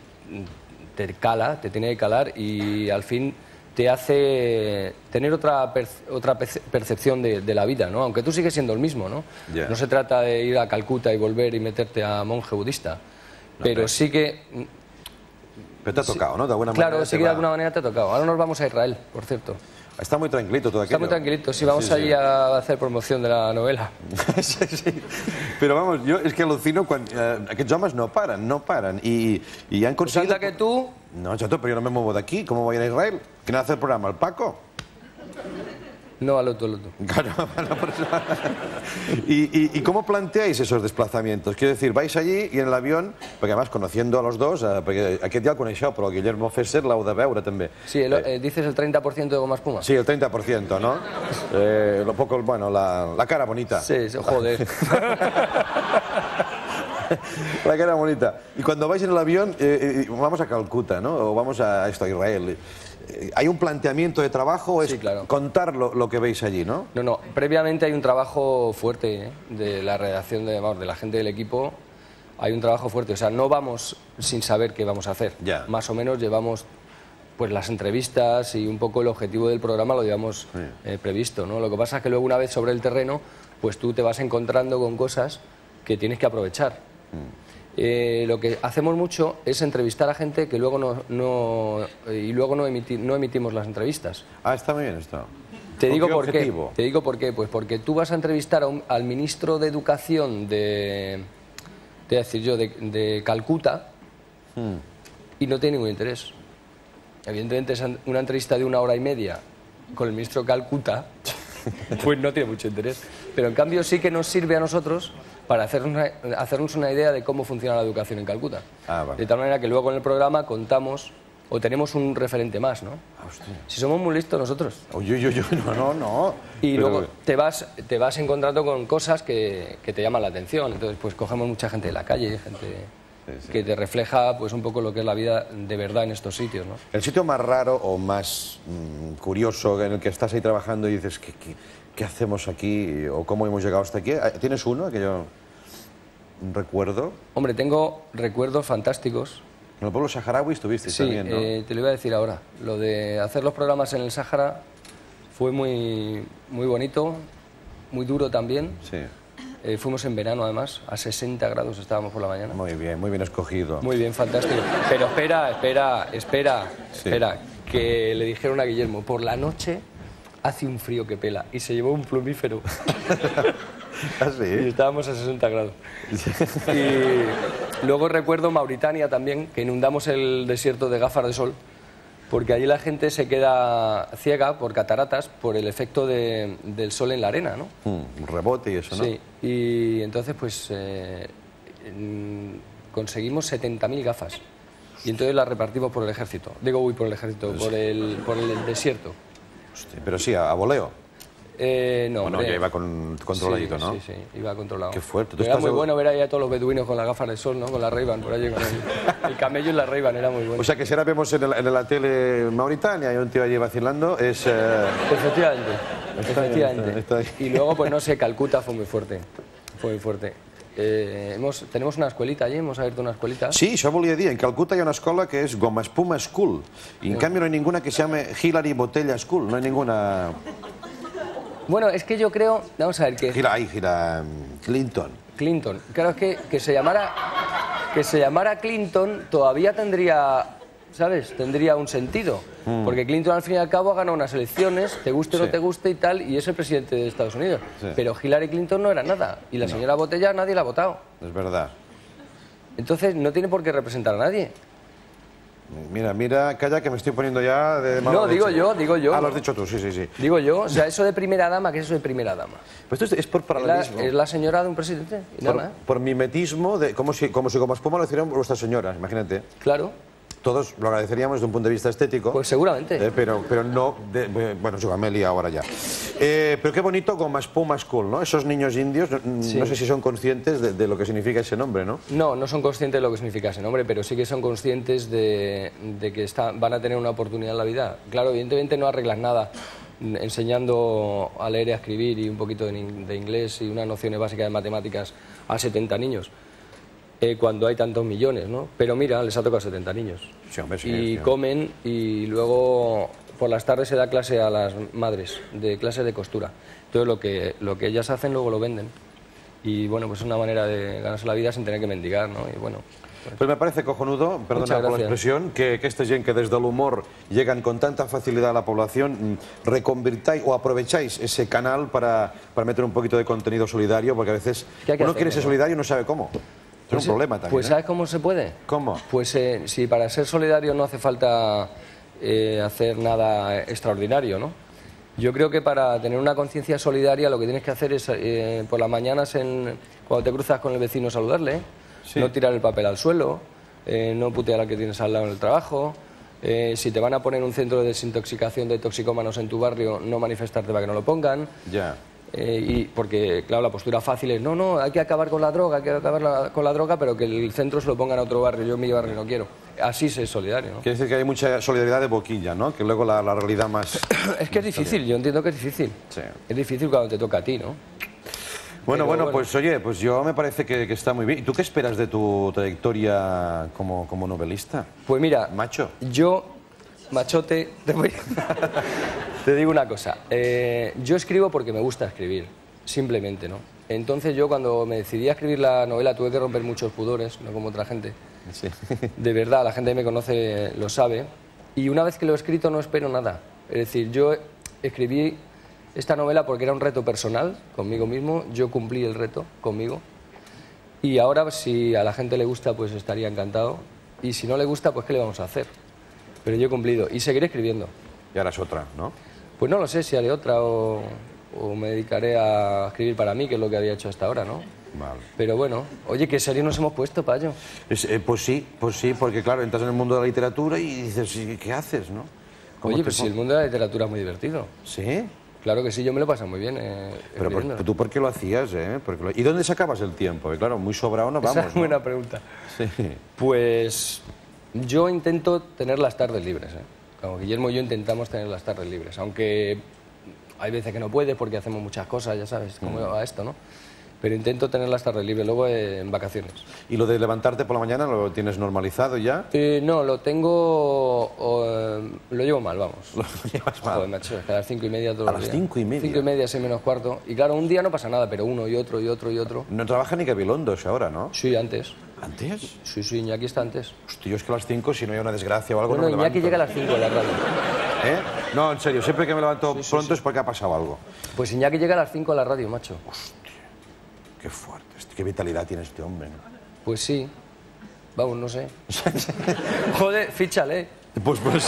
te cala, te tiene que calar y al fin te hace tener otra, perce- otra perce- percepción de, de la vida, ¿no? Aunque tú sigues siendo el mismo, ¿no? Ya. No se trata de ir a Calcuta y volver y meterte a monje budista, pero pero- sí que... Pero te ha tocado, ¿no? De alguna Claro, manera sí te que de va- alguna manera te ha tocado. Ahora nos vamos a Israel, por cierto. Está muy tranquilito todo aquello. Está muy tranquilito, sí, vamos Sí, allí sí. a hacer promoción de la novela. sí, sí. Però vamos, jo és que al·lucino quan eh, aquests homes no paren, no paren i, i han conseguido... que tú... No, chato, pero yo no me muevo de aquí, ¿cómo voy a ir a Israel? ¿Quién hace el programa? ¿El Paco? No, al otro, al otro. Claro, bueno, por eso. ¿Y, y, ¿Y cómo planteáis esos desplazamientos? Quiero decir, vais allí y en el avión, porque además conociendo a los dos, eh, perquè aquest ja el coneixeu, però el Guillermo Fesser l'heu de veure també. Sí, el- eh, dices el treinta por ciento de goma espuma. Sí, el treinta por ciento, ¿no? Eh, lo poco, bueno, la, la cara bonita. Sí, sí, joder. La cara bonita. Y cuando vais en el avión, eh, eh, vamos a Calcuta, ¿no? O vamos a esto, a Israel. Eh, ¿Hay un planteamiento de trabajo o es Sí, claro. contar lo, lo que veis allí, no? No, no. Previamente hay un trabajo fuerte ¿eh? de la redacción, de, vamos, de la gente del equipo. Hay un trabajo fuerte. O sea, no vamos sin saber qué vamos a hacer. Ya. Más o menos llevamos pues las entrevistas y un poco el objetivo del programa lo llevamos Sí. eh, previsto, ¿no? Lo que pasa es que luego una vez sobre el terreno, pues tú te vas encontrando con cosas que tienes que aprovechar. Eh, lo que hacemos mucho es entrevistar a gente que luego no, no y luego no, emiti- no emitimos las entrevistas. Ah, está muy bien esto. Te ¿Con digo qué por qué. objetivo? Te digo por qué. Pues porque tú vas a entrevistar a un- al ministro de Educación de, te voy a decir yo, de, de Calcuta Hmm. y no tiene ningún interés. Evidentemente es una entrevista de una hora y media con el ministro de Calcuta, pues no tiene mucho interés. Pero en cambio sí que nos sirve a nosotros para hacernos una, hacernos una idea de cómo funciona la educación en Calcuta. Ah, vale. De tal manera que luego en el programa contamos o tenemos un referente más, ¿no? Si somos muy listos nosotros. Uy, uy, uy, no, no, no. Y Pero- luego te vas, te vas encontrando con cosas que, que te llaman la atención. Entonces, pues cogemos mucha gente de la calle, gente que te refleja pues un poco lo que es la vida de verdad en estos sitios, ¿no? El sitio más raro o más mm, curioso en el que estás ahí trabajando y dices, ¿qué, qué, qué hacemos aquí? ¿O cómo hemos llegado hasta aquí? ¿Tienes uno que yo recuerdo? Hombre, tengo recuerdos fantásticos. En el pueblo saharaui estuviste Sí, también, ¿no? eh, te lo iba a decir ahora. Lo de hacer los programas en el Sáhara fue muy, muy bonito, muy duro también. Sí. Eh, fuimos en verano, además, a sesenta grados estábamos por la mañana. Muy bien, muy bien escogido. Muy bien, fantástico. Pero espera, espera, espera, Sí. espera, que le dijeron a Guillermo, por la noche hace un frío que pela, y se llevó un plumífero. ¿Ah, sí? Y estábamos a sesenta grados. Y luego recuerdo Mauritania también, que inundamos el desierto de gafas de sol, porque allí la gente se queda ciega por cataratas, por el efecto de- del sol en la arena, ¿no? Mm, un rebote y eso, ¿no? Sí, y entonces pues eh, mm, conseguimos setenta mil gafas y entonces las repartimos por el ejército. Digo, uy, por el ejército, por el, por el desierto. Hostia, pero sí, a, a voleo. Eh, no, Bueno, hombre. ya iba con, controladito, Sí, ¿no? Sí, sí, iba controlado. Qué fuerte. ¿Tú Pero era estás muy de- bueno ver ahí a todos los beduinos con las gafas de sol, ¿no? Con la Ray-Ban, por allí con el, el camello y la Ray-Ban, era muy bueno. O sea que si ahora vemos en, el- en la tele Mauritania y un tío allí vacilando, es... eh, Efectivamente, Está bien, efectivamente. está- está Y luego, pues no sé, Calcuta fue muy fuerte, fue muy fuerte. Eh, hemos, tenemos una escuelita allí, hemos abierto una escuelita. Sí, això volia dir. En Calcuta hi ha una escola que és Goma Espuma School. Y en cambio no hay ninguna que se llame Hillary Botella School. No hay ninguna... Bueno, es que yo creo, vamos a ver, que Gira, ahí, gira Clinton. Clinton, claro, es que, que se llamara que se llamara Clinton todavía tendría, ¿sabes? Tendría un sentido. Mm. Porque Clinton al fin y al cabo ha ganado unas elecciones, te guste o Sí. no te guste y tal, y es el presidente de Estados Unidos. Sí. Pero Hillary Clinton no era nada. Y la No. señora Botella nadie la ha votado. Es verdad. Entonces no tiene por qué representar a nadie. Mira, mira, calla que me estoy poniendo ya de mala No, digo leche. yo, digo yo. Ah, lo has dicho tú, sí, sí, sí. Digo yo, o sea, eso de primera dama, ¿qué es eso de primera dama? Pues esto es, es por Es la, paralelismo. es la señora de un presidente, y Por, nada. ¿eh? por mimetismo, de, como, si, como si Goma Espuma lo hicieran vuestra señora, imagínate. Claro. Todos lo agradeceríamos desde un punto de vista estético. Pues seguramente. Eh, pero, pero no... de- eh, bueno, yo me he liado ahora ya. Eh, pero qué bonito Goma Espuma School, ¿no? Esos niños indios, no, Sí. no sé si son conscientes de, de lo que significa ese nombre, ¿no? No, no son conscientes de lo que significa ese nombre, pero sí que son conscientes de, de que está- van a tener una oportunidad en la vida. Claro, evidentemente no arreglas nada mm, enseñando a leer y a escribir y un poquito de, in- de inglés y unas nociones básicas de matemáticas a setenta niños, eh, cuando hay tantos millones, ¿no? Pero mira, les ha tocado setenta niños. Sí, hombre, sí, y sí. comen y luego por las tardes se da clase a las madres, de clase de costura. Entonces lo que, lo que ellas hacen luego lo venden. Y bueno, pues es una manera de ganarse la vida sin tener que mendigar, ¿no? Y bueno, Pues me parece cojonudo, perdona Muchas por la gracias. expresión, que, que este gent que desde el humor llegan con tanta facilidad a la población, mm, reconvirtáis o aprovecháis ese canal para, para meter un poquito de contenido solidario, porque a veces ¿Qué hay que uno hacer, quiere ser no? solidario y no sabe cómo. Es Pues, un problema también. Pues ¿eh? ¿sabes cómo se puede? ¿Cómo? Pues eh, si para ser solidario no hace falta eh, hacer nada extraordinario, ¿no? Yo creo que para tener una conciencia solidaria lo que tienes que hacer es eh, por las mañanas en, cuando te cruzas con el vecino saludarle, Sí. no tirar el papel al suelo, eh, no putear al que tienes al lado en el trabajo. Eh, si te van a poner un centro de desintoxicación de toxicómanos en tu barrio, no manifestarte para que no lo pongan. Ya. Eh, y porque, claro, la postura fácil es, no, no, hay que acabar con la droga, hay que acabar la- con la droga, pero que el centro se lo ponga en otro barrio, yo en mi barrio no quiero. Así se es solidario, ¿no? Quiere decir que hay mucha solidaridad de boquilla, ¿no? Que luego la, la realidad más... Es que es difícil, yo entiendo que es difícil. Sí. Es difícil cuando te toca a ti, ¿no? Bueno, Pero, bueno, bueno. pues oye, pues yo me parece que, que está muy bien. ¿Y tú qué esperas de tu trayectoria como, como novelista? Pues mira, Macho. yo, machote, te, voy- te digo una cosa. Eh, yo escribo porque me gusta escribir, simplemente, ¿no? Entonces yo cuando me decidí a escribir la novela tuve que romper muchos pudores, no como otra gente. Sí. De verdad, la gente que me conoce lo sabe. Y una vez que lo he escrito no espero nada. Es decir, yo escribí esta novela porque era un reto personal conmigo mismo. Yo cumplí el reto conmigo. Y ahora, si a la gente le gusta, pues estaría encantado. Y si no le gusta, pues ¿qué le vamos a hacer? Pero yo he cumplido. Y seguiré escribiendo. Y ahora es otra, ¿no? Pues no lo sé si haré otra o, o me dedicaré a escribir para mí, que es lo que había hecho hasta ahora, ¿no? Vale. Pero bueno, oye, ¿qué serie nos hemos puesto, Payo? Es, eh, pues sí, pues sí, porque claro, entras en el mundo de la literatura y dices, ¿y ¿qué haces, no? ¿Cómo Oye, te pues si pon- el mundo de la literatura es muy divertido. ¿Sí? Claro que sí, yo me lo paso muy bien. Eh, Pero por- escribiendo. tú por qué lo hacías, ¿eh? Porque lo- ¿Y dónde sacabas el tiempo? Porque, claro, muy sobrado no vamos, Esa es ¿no? buena pregunta. Sí. Pues yo intento tener las tardes libres. ¿eh? Como Guillermo y yo intentamos tener las tardes libres, aunque hay veces que no puedes porque hacemos muchas cosas, ya sabes cómo Mm. va esto, ¿no? Pero intento tener las tardes libres, luego eh, en vacaciones. ¿Y lo de levantarte por la mañana lo tienes normalizado ya? Eh, no, lo tengo... o, eh, lo llevo mal, vamos. Lo llevas mal. Joder, macho, es que a las cinco y media todos ¿A los las días. cinco y media? Cinco y media, seis menos cuarto. Y claro, un día no pasa nada, pero uno y otro y otro y otro. No trabaja ni Gabilondo eso ahora, ¿no? Sí, antes. ¿Antes? Sí, sí, Iñaki está antes. Hostia, yo es que a las cinco, si no hay una desgracia o algo, Bueno, no me Iñaki levanto. llega a las cinco de la radio. ¿Eh? No, en serio, siempre que me levanto pronto es porque ha pasado algo. Pues Iñaki llega a las cinco a la radio, macho. Qué fuerte, este- qué vitalidad tiene este hombre, ¿no? Pues sí. Vamos, no sé. Joder, fíchale. Pues, pues...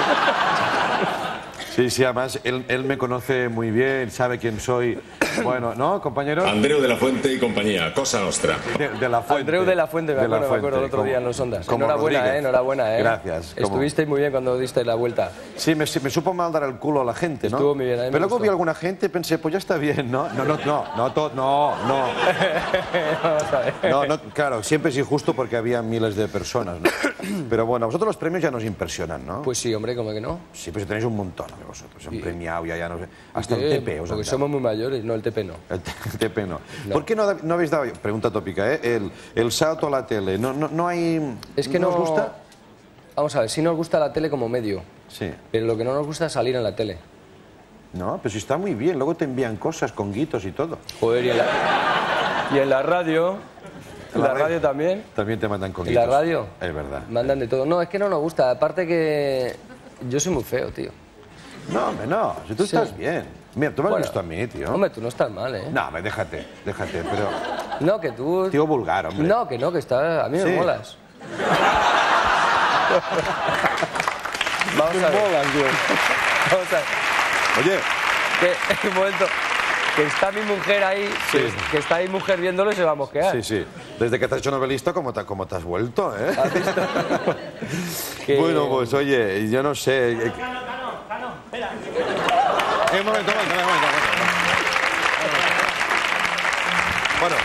Sí, sí, además, él, él me conoce muy bien, sabe quién soy. Bueno, ¿no, compañero? Andreu de la Fuente y compañía, Cosa Nostra. De, de la Fuente. Andreu de la Fuente, me De la acuerdo, me acuerdo el Fuente, otro como- día en los Ondas. como Enhorabuena, Rodríguez. eh, enhorabuena, eh. Gracias. como- Estuvisteis muy bien cuando diste la vuelta. Sí, me, me supo mal dar el culo a la gente, ¿no? Estuvo muy bien, a mí me Pero luego gustó. vi a alguna gente y pensé, pues ya está bien, ¿no? No, no, no, no, to- no, no. Vamos a ver. No, no, claro, siempre es injusto porque había miles de personas, ¿no? Pero bueno, a vosotros los premios ya nos impresionan, ¿no? Pues sí, hombre, ¿cómo que no? Sí, pues tenéis un montón de vosotros. Han premiado ya, ya no sé. Hasta ¿Qué? el T P os han Porque dado. somos muy mayores, no el T P no. El T- el T P no. No. ¿Por qué no, da- no habéis dado, pregunta tópica, ¿eh? El, el salto a la tele. No, no, no hay... Es que no, os gusta? Vamos a ver, sí nos gusta la tele como medio, Sí. pero lo que no nos gusta es salir en la tele. No, pero si está muy bien. Luego te envían cosas con guitos y todo. Joder, y en la, y en la radio, en la radio también, También te mandan con en la guitos. radio, Es verdad. mandan de todo. No, es que no nos gusta, aparte que yo soy muy feo, tío. No, hombre, no. Si tú Sí. estás bien. Mira, tú me has Bueno, visto a mí, tío. Hombre, tú no estás mal, ¿eh? No, hombre, déjate, déjate, pero... No, que tú... Tío vulgar, hombre. No, que no, que está... A mí me Sí. molas. Vamos a ver. Vamos a ver. Oye, Que, un momento, que está mi mujer ahí, Sí. que, que está mi mujer viéndolo y se va a mosquear. sí, sí. Desde que te has hecho novelista, ¿cómo te, cómo te has vuelto, eh? Que- Bueno, pues oye, yo no sé... eh, Eh, un momento, un momento, un momento, un momento. Bueno.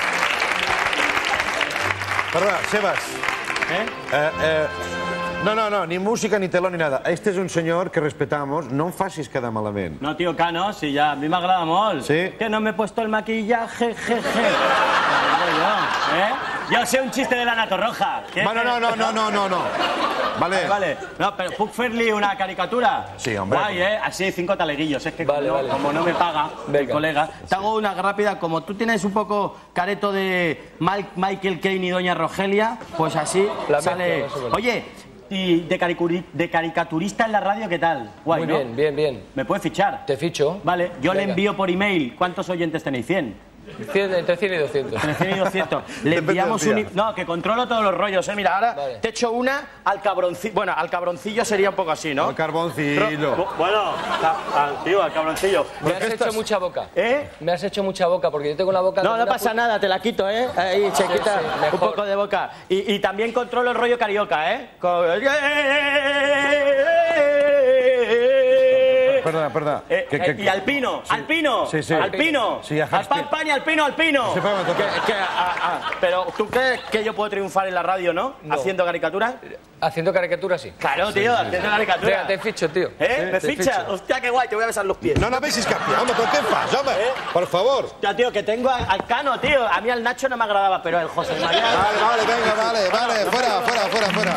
Perdona, Sebas. ¿Eh? Eh, eh, no, no, no, ni música, ni telón, ni nada. Este és un senyor que respetamos. No em facis quedar malament. No, tío, Cano, si ya a mí me agrada molt. Sí. Que no me he puesto el maquillaje, jeje. Yo, ¿eh? Yo sé un chiste de la Natorroja. No, no, no, no, no, no, no, no. Vale. Vale, no, pero puc fer-li una caricatura? Sí, hombre. Guay, ¿eh? Así, cinco taleguillos. Es que Vale, como, vale. No, como no me paga el Venga. colega, te hago una rápida. Como tú tienes un poco careto de Mike- Michael Caine y Doña Rogelia, pues así La sale... mezcla, eso es verdad. Oye, y de, caricuri- de caricaturista en la radio, ¿qué tal? Guay, Muy ¿no? bien, bien, bien. ¿Me puedes fichar? Te ficho. Vale, yo le Venga. envío por email. ¿Cuántos oyentes tenéis? ¿cien? cien, entre cien y doscientos. Entre cien y doscientos. Le Depende enviamos del un... día. i- No, que controlo todos los rollos, ¿eh? Mira, ahora Vale. te echo una al cabroncillo. Bueno, al cabroncillo sería un poco así, ¿no? Al carboncillo. Ro- Bueno, ca- al tío, al cabroncillo. Me has hecho mucha boca. ¿Eh? Me has hecho mucha boca porque yo tengo la boca... No, como no una pasa pu- nada, te la quito, ¿eh? Ahí se Sí, quita sí, un mejor. poco de boca. Y, y también controlo el rollo carioca, ¿eh? Con- perdona, perdona. Eh, Que- que- y Alpino, Alpino, Sí, sí. Alpino. Sí, a al pan, pan y Alpino, Alpino. Sí, espera un momento. Que- que- ah, ah, pero ¿tú crees que yo puedo triunfar en la radio, no? Haciendo caricaturas. Haciendo caricaturas, sí. Claro, tío, haciendo caricaturas. Venga, te ficho, tío. ¿Eh? ¿Me Te ficha? ficho. Hostia, qué guay, te voy a besar los pies. No la veis escapia, home, però què fas, home? Per favor. Ya, tío, que tengo al, al Cano, tío. A mí al Nacho no me agradaba, pero el José María... Vale, vale, venga, vale, vale, fuera, fuera, fuera, fuera.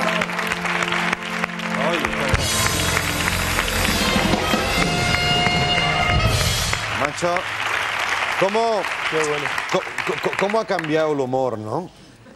Macho, ¿cómo, co- co- ¿cómo ha cambiado el humor, no?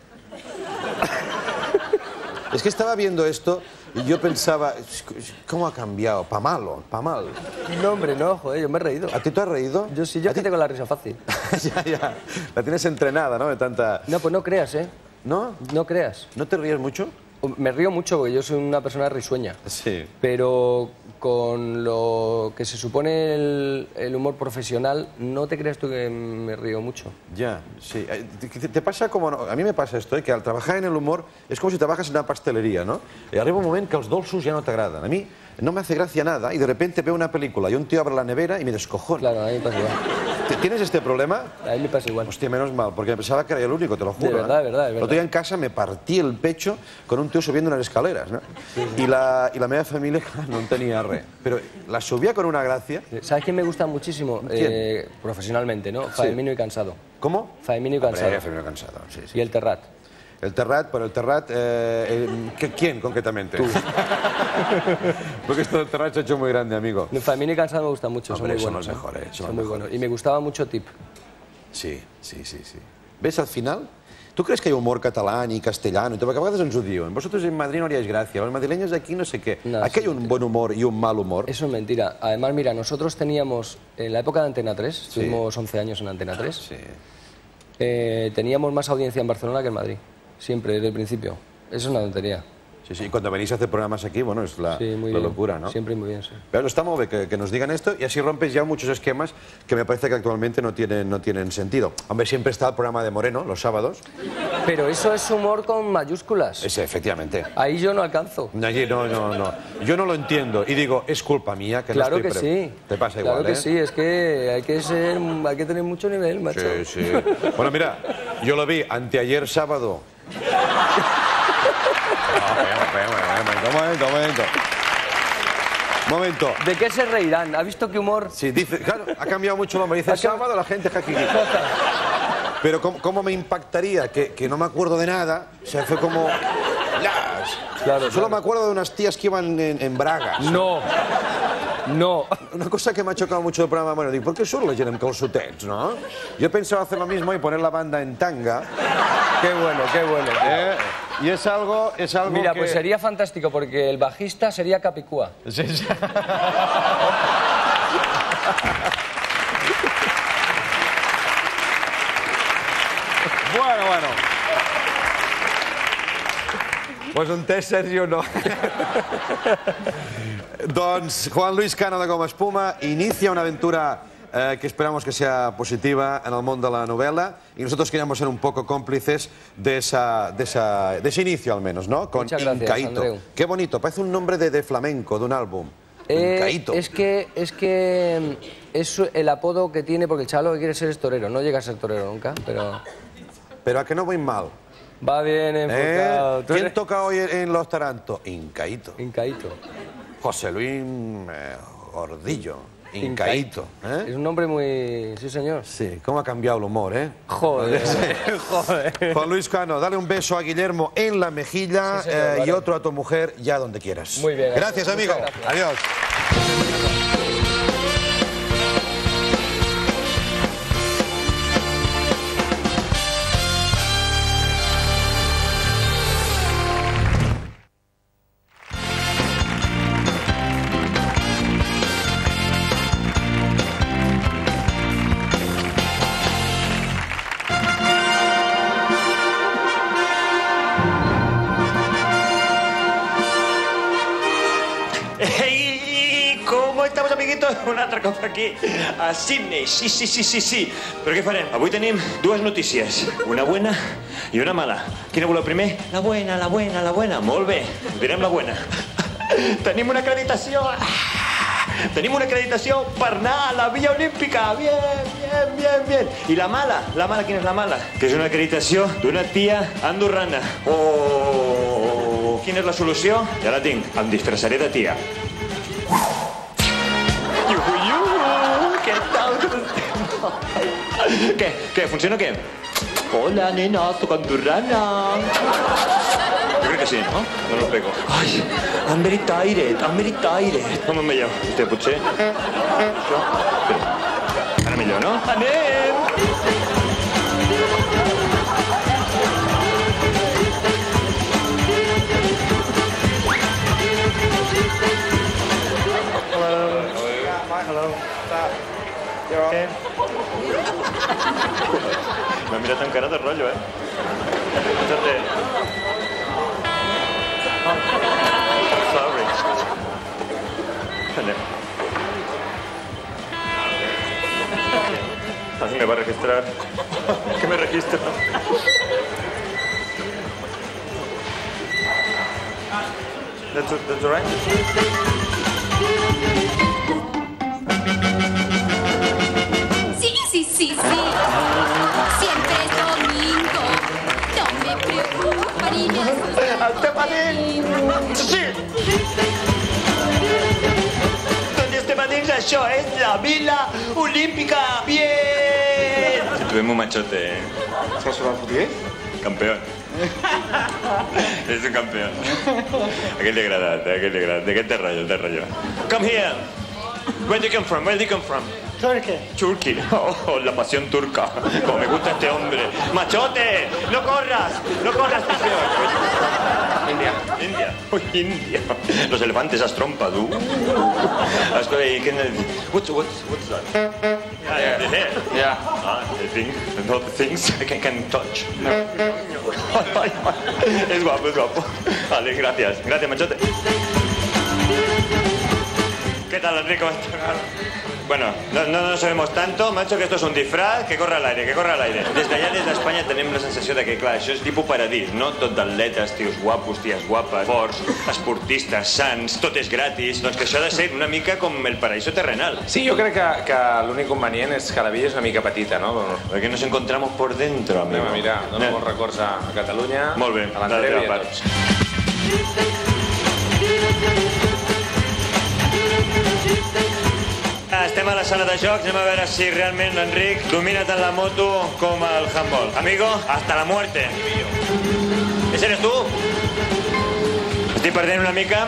Es que estaba viendo esto y yo pensaba, ¿cómo ha cambiado? Pa' malo, pa' mal. No, hombre, no, joder, yo me he reído. ¿A ti te has reído? Yo sí, yo que tengo la risa fácil. ya, ya. La tienes entrenada, ¿no? De tanta... No, pues no creas, ¿eh? ¿No? No creas. ¿No te ríes mucho? Me río mucho porque yo soy una persona risueña. Sí. Pero con lo que se supone el, el humor profesional, no te creas tú que me río mucho. Ya, sí. Eh, Te, te pasa como... A mí me passa esto, eh, que al trabajar en el humor es como si trabajas en una pastelería, ¿no? Y arriba un moment que els dolços ja no t'agraden. A mí no me hace gracia nada y de repente veo una película y un tío abre la nevera y me descojono. Claro, a mí me pasa igual. ¿Tienes este problema? A mí me pasa igual. Hostia, menos mal, porque pensaba que era yo el único, te lo juro. De verdad, ¿eh? de verdad, de verdad. El otro día en casa me partí el pecho con un tío subiendo unas escaleras, ¿no? Y la, y la media familia clar, no en tenia res. Pero la subía con una gracia. ¿Sabes quién me gusta muchísimo? ¿Quién? Eh, profesionalmente, ¿no? Faemino y Cansado. ¿Cómo? Faemino y Hombre, Cansado. Faemino y Cansado, sí, sí. Y el Terrat. El Terrat, pero el Terrat... Eh, eh, ¿Quién concretamente? Tú. Porque esto del Terrat se ha hecho muy grande, amigo. Faemino y Cansado me gusta mucho, Hombre, son muy son buenos. los ¿eh? mejores, son Son los muy mejores. buenos. Y me gustaba mucho Tip. Sí, sí, sí, sí. ¿Ves al final? ¿Tú crees que hay humor catalán y castellano? Y todo, porque a veces ens ho diuen. Vosotros en Madrid no haríais gracia, los madrileños de aquí no sé qué. No, aquí sí, hay un buen humor y un mal humor. Eso es mentira. Además, mira, nosotros teníamos, en la época de Antena tres, estuvimos once años en Antena tres, Sí. eh, teníamos más audiencia en Barcelona que en Madrid. Siempre, desde el principio. Eso es una tontería. Sí, sí, cuando venís a hacer programas aquí, bueno, es la, Sí, muy la bien. locura, ¿no? Siempre muy bien, sí. Pero está muy bien que, que nos digan esto y así rompes ya muchos esquemas que me parece que actualmente no tienen, no tienen sentido. Hombre, siempre está el programa de Moreno, los sábados. Pero eso es humor con mayúsculas. Ese, efectivamente. Ahí yo no alcanzo. Allí no, no, no. Yo no lo entiendo y digo, es culpa mía que Claro no que estoy... pre- sí. Te pasa Claro igual, que ¿eh? sí, es que hay que ser, hay que tener mucho nivel, macho. Sí, sí. Bueno, mira, yo lo vi anteayer sábado. Un momento, un momento. Un momento. ¿De qué se reirán? ¿Ha visto qué humor? Sí, dice, claro, ha cambiado mucho el nombre. Dice Ha cam- sábado, la gente jaquiki. Pero ¿cómo, cómo me impactaría? Que, que no me acuerdo de nada. O sea, fue como... Las. Claro, Solo claro. me acuerdo de unas tías que iban en, en bragas. No. No. Una cosa que me ha chocado mucho del programa, bueno, digo, ¿por qué surt la gent amb calçotets, no? Yo pensaba hacer lo mismo y poner la banda en tanga. Qué bueno, qué bueno. ¿eh? Y es algo, es algo Mira, que... pues sería fantástico porque el bajista sería Capicúa. Sí, sí. Bueno, bueno. Pues entès, Sergio, no. Doncs Juan Luis Cano de Goma Espuma inicia una aventura eh, que esperamos que sea positiva en el mundo de la novela y nosotros queríamos ser un poco cómplices de, esa, de, esa, de ese inicio al menos, ¿no? Con Muchas gracias, Incaíto. Andreu. Qué bonito, parece un nombre de, de flamenco, de un álbum. Eh, Incaíto. es que es que mm, es el apodo que tiene porque el chaval lo que quiere ser es torero. No llega a ser torero nunca, pero Pero a que no voy mal. va bien enfocado. ¿Eh? Tú ¿Quién eres- toca hoy en Los Tarantos? Incaíto. Incaíto. José Luis eh, Gordillo. Incaíto. ¿eh? Es un nombre muy... Sí, señor. Sí, cómo ha cambiado el humor, ¿eh? Joder. Joder. Juan Luis Cano, dale un beso a Guillermo en la mejilla Sí, señor, eh, y vale. otro a tu mujer ya donde quieras. Muy bien. Gracias, muchas amigo. gracias. Adiós. Ei, com estamos, amiguitos? Un altre cop aquí, a Sydney. Sí, sí, sí, sí, sí. Però què farem? Avui tenim dues notícies. Una buena i una mala. Quina voleu primer? La buena, la buena, la buena. Molt bé, direm la buena. Tenim una acreditació. Ah! Tenim una acreditació per anar a la Villa Olímpica. Bien, bien, bien, bien. I la mala? La mala, quina és la mala? Que és una acreditació d'una tia andorrana. Oh, quina és la solució? Ja la tinc. Em disfressaré de tia. Iuhu, iuhu, què tal? Què? Què? Funciona o què? Hola, nena, soc andorrana. Jo crec que sí, no? No lo pego. Ai, han venit aire, han venit aire. Com em veieu? Vostè, potser? Això? Ara millor, no? Anem! Hello. Què? M'ha mirat amb cara de rotllo, eh? Fíjate. Sorry. Anem. Ah, me va a registrar. Que me registra. That's, that's all right? Sí, sí, sí, sí. Siempre es domingo. No me preocupa, niñas. Estepanín! Sí! Doncs Estepanín, això és la Vila Olímpica. Bien! Si trobem un machote, eh? François Foutier? Campeón. És un campeón. Aquest li ha agradat, eh? Aquest li ha agradat. Aquest té ratllo, té ratllo. Come here. Where do you come from? Where do you come from? Turkey. Turkey. Oh, la pasión turca. Como me gusta este hombre. ¡Machote! ¡No corras! ¡No corras, campeón! India. India. Uy, India. Los elefantes, las trompas. Uh. Las cosas. What's, what's, what's that? Yeah, yeah. The hair. Yeah. Ah, I think. Not the things I can, can touch. No. Es guapo, es guapo. Vale, gracias. Gracias, machote. ¿Qué tal, Enrique? ¿Cómo estás? Bueno, no, no nos sabemos tanto, macho, que esto és un disfraz, que corre a l'aire, que corre a l'aire. Des d'allà, des d'Espanya, tenim la sensació de que, clar, això és tipus paradís, no? Tot d'atletes, tios guapos, ties guapes, forts, esportistes, sants, tot és gratis. Doncs que això ha de ser una mica com el paraíso terrenal. Sí, jo crec que, que l'únic convenient és que la villa és una mica petita, no? Perquè nos encontramos por dentro, amigo. Anem a mirar, donem molts records a Catalunya. Molt bé, a l'Andreu i a tots. Estem a la sala de jocs, anem a veure si realment l'Enric domina tant la moto com el handball. Amigo, hasta la muerte. ¿Ese eres tú? Estic perdent una mica.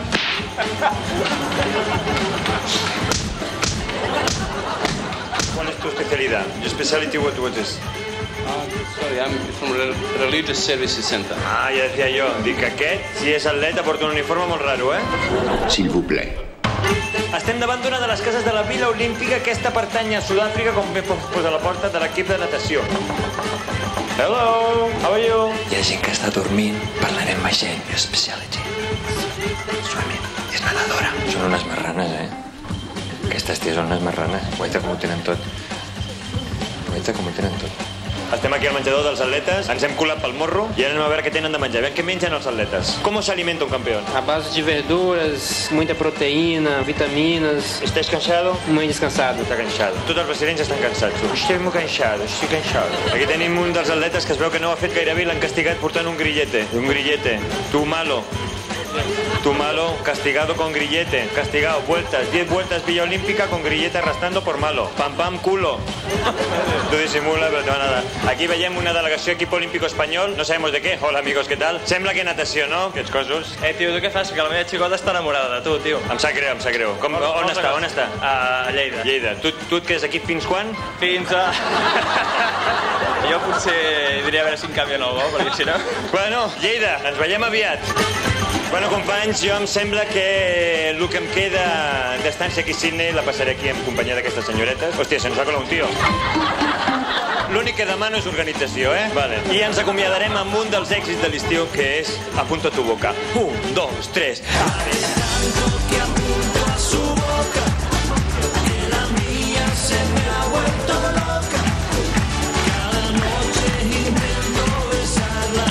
¿Cuál es tu especialidad? Your specialty, what, what is? Uh, sorry, I'm from Re Religious Services Center. Ah, ja decía jo. Dic que aquest, si és atleta, porta un uniforme molt raro, eh? S'il vous plaît. Estem davant d'una de les cases de la Vila Olímpica. Aquesta pertany a Sud-àfrica, com bé posa a la porta de l'equip de natació. Hello, how are you? Hi ha gent que està dormint, parlant en vaixell. Your specialty. Swimming. És nedadora. Són unes marranes, eh? Aquestes ties són unes marranes. Guaita com ho tenen tot. Guaita com ho tenen tot. Estem aquí al menjador dels atletes, ens hem colat pel morro i ara anem a veure què tenen de menjar. Veiem què mengen els atletes. Com s'alimenta un campeón? A base de verduras, muita proteína, vitaminas. ¿Estás cansado? Muy descansado. Està cansado. Tots els brasileños estan cansats. Estoy muy cansado, estoy cansado. Aquí tenim un dels atletes que es veu que no ho ha fet gaire bé i l'han castigat portant un grillete. Un grillete. Tu malo. Tu malo, castigado con grillete. Castigado, vueltas, diez vueltas Villa Olímpica con grillete arrastrando por malo. Pam, pam, culo. Tu disimula, però te van a dar. Aquí veiem una delegació equip olímpico espanyol. No sabemos de què. Hola, amigos, què tal? Sembla que natació, no? Aquests cossos. Eh, tio, tu què fas? Que la meva xicota està enamorada de tu, tio. Em sap greu, em sap greu. Com, on, on està, on està? A Lleida. Lleida. Tu, tu et quedes aquí fins quan? Fins a... Jo potser diria a veure si em canvia nou, perquè si no... Bueno, Lleida, ens veiem aviat. Bueno, companys, jo em sembla que el que em queda d'estància aquí a Sydney la passaré aquí en companyia d'aquestes senyoretes. Hòstia, se nos ha colat un tio. L'únic que demano és organització, eh? Vale. I ens acomiadarem amb un dels èxits de l'estiu, que és Apunto a tu boca. Un, dos, tres. Que apunto a su boca, que la mía se me ha vuelto loca. Cada noche intento besarla.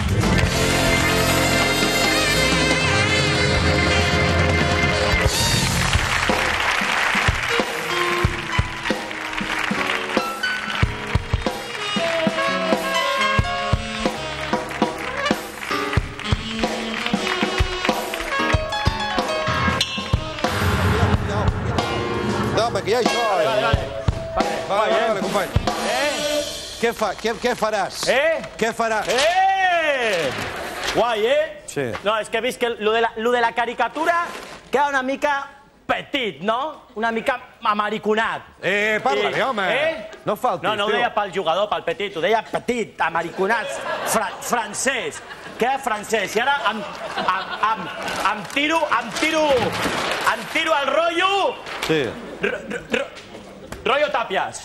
què, fa, què, què faràs? Eh? Què faràs? Eh! Guai, eh? Sí. No, és que he vist que lo de la, lo de la caricatura queda una mica petit, no? Una mica amariconat. Eh, parla-li, home. Eh? No faltis, No, no ho tio. deia pel jugador, pel petit, ho deia petit, amariconat, fra francès. Què francès? I ara em, em, em, em tiro, em tiro, em tiro el rotllo... Sí. R -r -r Rollo Tàpies.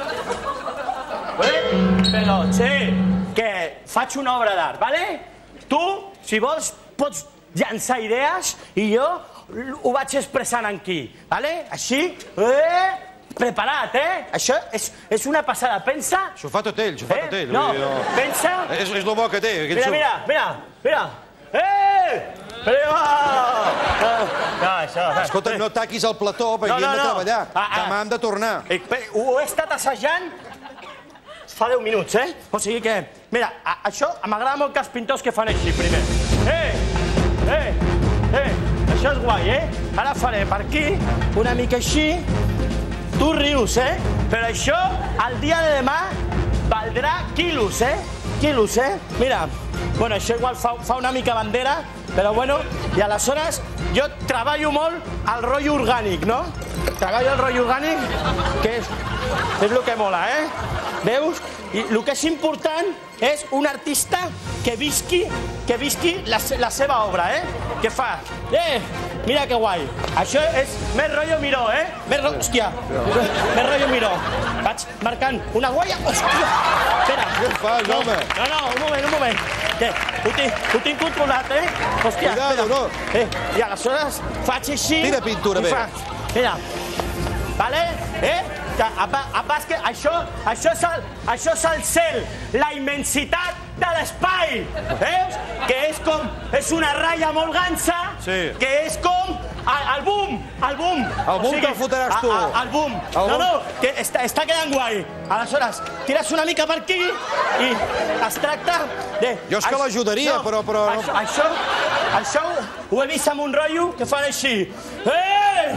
Eh? Però, sí, que faig una obra d'art, ¿vale? Tu, si vols, pots llançar idees i jo ho vaig expressant aquí, ¿vale? Així, eh? Preparat, eh? Això és, és una passada. Pensa... S'ho fa tot ell, s'ho fa Eh? tot ell. No, vull dir, pensa... És, és lo bo que té, aquest Mira, xut. mira, mira, mira. Eh! Però... No, això... Escolta, no taquis el plató, perquè No, no, hem de no. treballar. Ah, ah. Demà hem de tornar. Eh, pe- Ho he estat assajant fa deu minuts, eh? O sigui que... Mira, a, això m'agrada molt que els pintors que fan així, primer. Eh! Eh! Eh! Això és guai, eh? Ara faré per aquí, una mica així. Tu rius, eh? Però això, el dia de demà, valdrà quilos, eh? Quilos, eh? Mira, bueno, això igual fa, fa una mica bandera, però bueno, i aleshores jo treballo molt el rotllo orgànic, no? Treballo el rotllo orgànic, que és, és el que mola, eh? Veus? I el que és important és un artista que visqui, que visqui la, se- la seva obra, eh? Que fa? Eh, mira que guai. Això és més rotllo Miró, eh? Més rotllo... Hòstia, més rotllo Miró. Vaig marcant una guaia... Hòstia! Espera. Què fas, no, home? No, no, un moment, un moment. Que ho tinc, ho tinc controlat, eh? Hòstia, Cuidado, espera. no. Eh, I aleshores faig així... Tira pintura, i bé. fa- Mira, vale? Eh? Que, apa, apa, és que això, això, és el, això és el cel, la immensitat de l'espai, veus? Que és com, és una ratlla molt gansa, Sí. que és com el, el boom, el boom. El boom te'l fotràs tu. A, a, el boom. El no, boom. no, que està, està quedant guai. Aleshores, tires una mica per aquí i es tracta de... Jo és que l'ajudaria, però- però no. Això, això, això ho he vist amb un rotllo que fan així. Eh!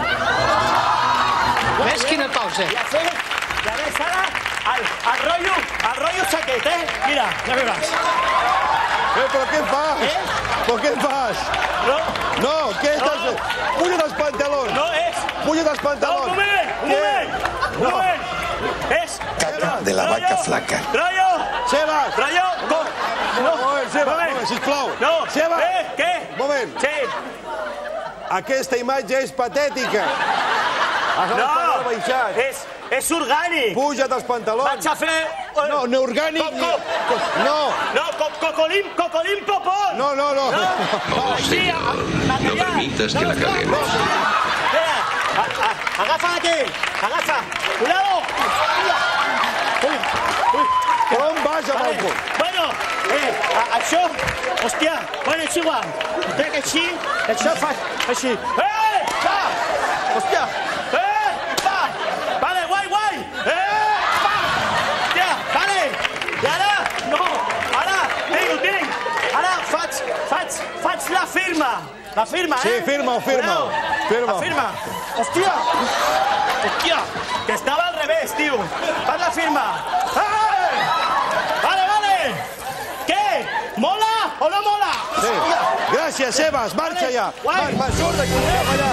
Ves quina cosa? I a fer, i a més ara, el, el rotllo, el rotllo saquet, eh? Mira, ja veuràs. Eh, però què fas? Eh? Però què fas? No. No, què estàs No. fent? Puja't els pantalons. No, és... Puja't els No, un pantalons. moment, un Què? moment, un No. moment. És... Caca de la vaca flaca. Rollo! Sebas! Rollo! Co... No, un moment, Sebas, un moment, sisplau. No! Sebas! Eh, què? Un moment. Sí! Aquesta imatge és patètica. Has No! no. baixat. És, és orgànic! Puja't els pantalons. Vaig a fer... No, no orgànic Co- ni... co- No. No, co cocolim, cocolim popón! No, no, no. No, señor, no permitas que la caguemos. Espera, a- a- agafa aquí, agafa. Cuidado! Ui, ui. Per on vas amb el Vale. cul? Bueno, eh, a- això, hòstia, bueno, és igual. Trec així, això fa així. Eh, va! Hòstia, eh, va! Vale, guai, guai! Eh, va! Hòstia, vale! I ara, no, ara, tinc, ho tinc. Ara faig, faig, faig la firma. La firma, eh? Sí, firma-ho, firma-ho. Cuidado. Firma-ho. La firma. Hòstia! Hòstia! Que estava al revés, tio. Fas la firma. Eh! Vale, vale! Què? Mola o no mola? Sí. Gràcies, Sebas. Marxa Vale, ja. guai. Marxa, va, surt d'aquí. Cap allà.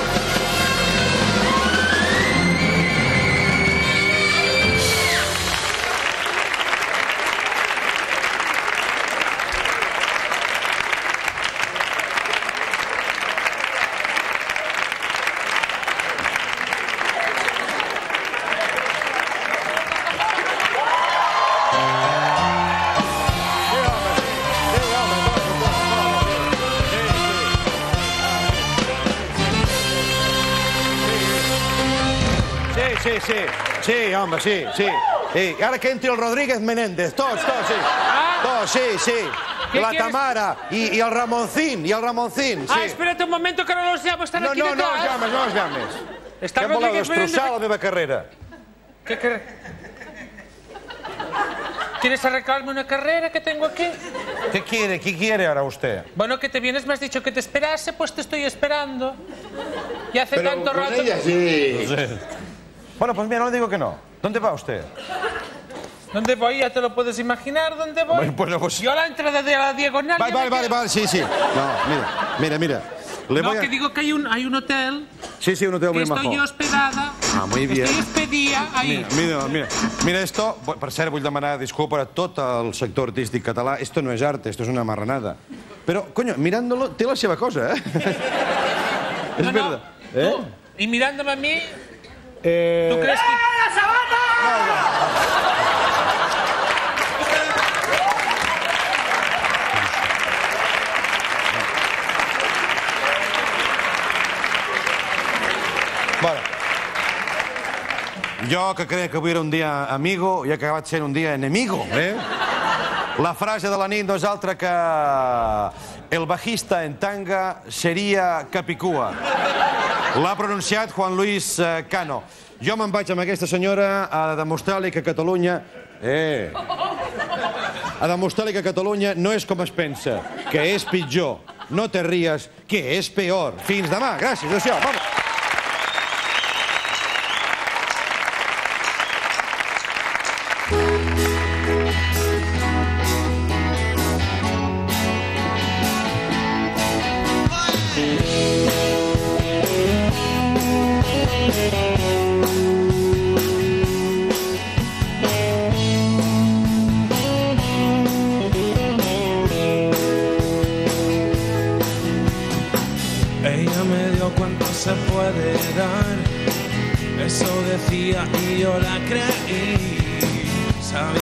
Sí, sí, sí. Sí, home, sí, sí. sí. Ara que entri el Rodríguez Menéndez. Tots, tots, sí. Tots, sí, sí. ¿Qué La quieres? Tamara y, y el Ramoncín, y el Ramoncín, sí. Ah, espérate un momento que no los llamo, están No, aquí no, no detrás. els llames, no els llames. Està Que em voleu Rodríguez destrossar Menéndez. la meva carrera. ¿Qué quer- ¿Quieres arreglarme una carrera que tengo aquí? ¿Qué quiere? ¿Qué quiere ahora usted? Bueno, que te vienes, me has dicho que te esperase, pues te estoy esperando. Y hace Pero tanto con rato... ella sí. Bueno, pues mira, no le digo que no. ¿Dónde va usted? ¿Dónde voy? Ya te lo puedes imaginar, ¿dónde voy? Bueno, pues, pues... Yo a la entrada de la diagonal... Vale, vale, vale, vale, sí, sí. No, mira, mira, mira. Le no, voy a... que digo que hay un, hay un hotel... Sí, sí, un hotel que muy estoy majo. yo hospedada... Ah, muy bien. Estoy hospedía ahí. Mira, mira, mira. Mira esto, per cert, vull demanar disculpa a tot el sector artístic català. Esto no es arte, esto es una marranada. Pero, coño, mirándolo, té la seva cosa, ¿eh? Es no, verdad. No, ¿Eh? tú, y mirándome a mí... Eh... ¿Tú crees que...? ¡Eh, la sabata! Bueno, jo que crec que avui era un dia amigo i ha acabat sent un dia enemigo, eh? La frase de la nit no és altra que el bajista en tanga seria Capicúa. L'ha pronunciat Juan Luis Cano. Jo me'n vaig amb aquesta senyora a demostrar-li que Catalunya... Eh! A demostrar-li que Catalunya no és com es pensa, que és pitjor. No te ries, que és peor. Fins demà. Gràcies, adéu-siau. Vamos. Ella me dio cuánto se puede dar, eso decía y yo la creí. Sabía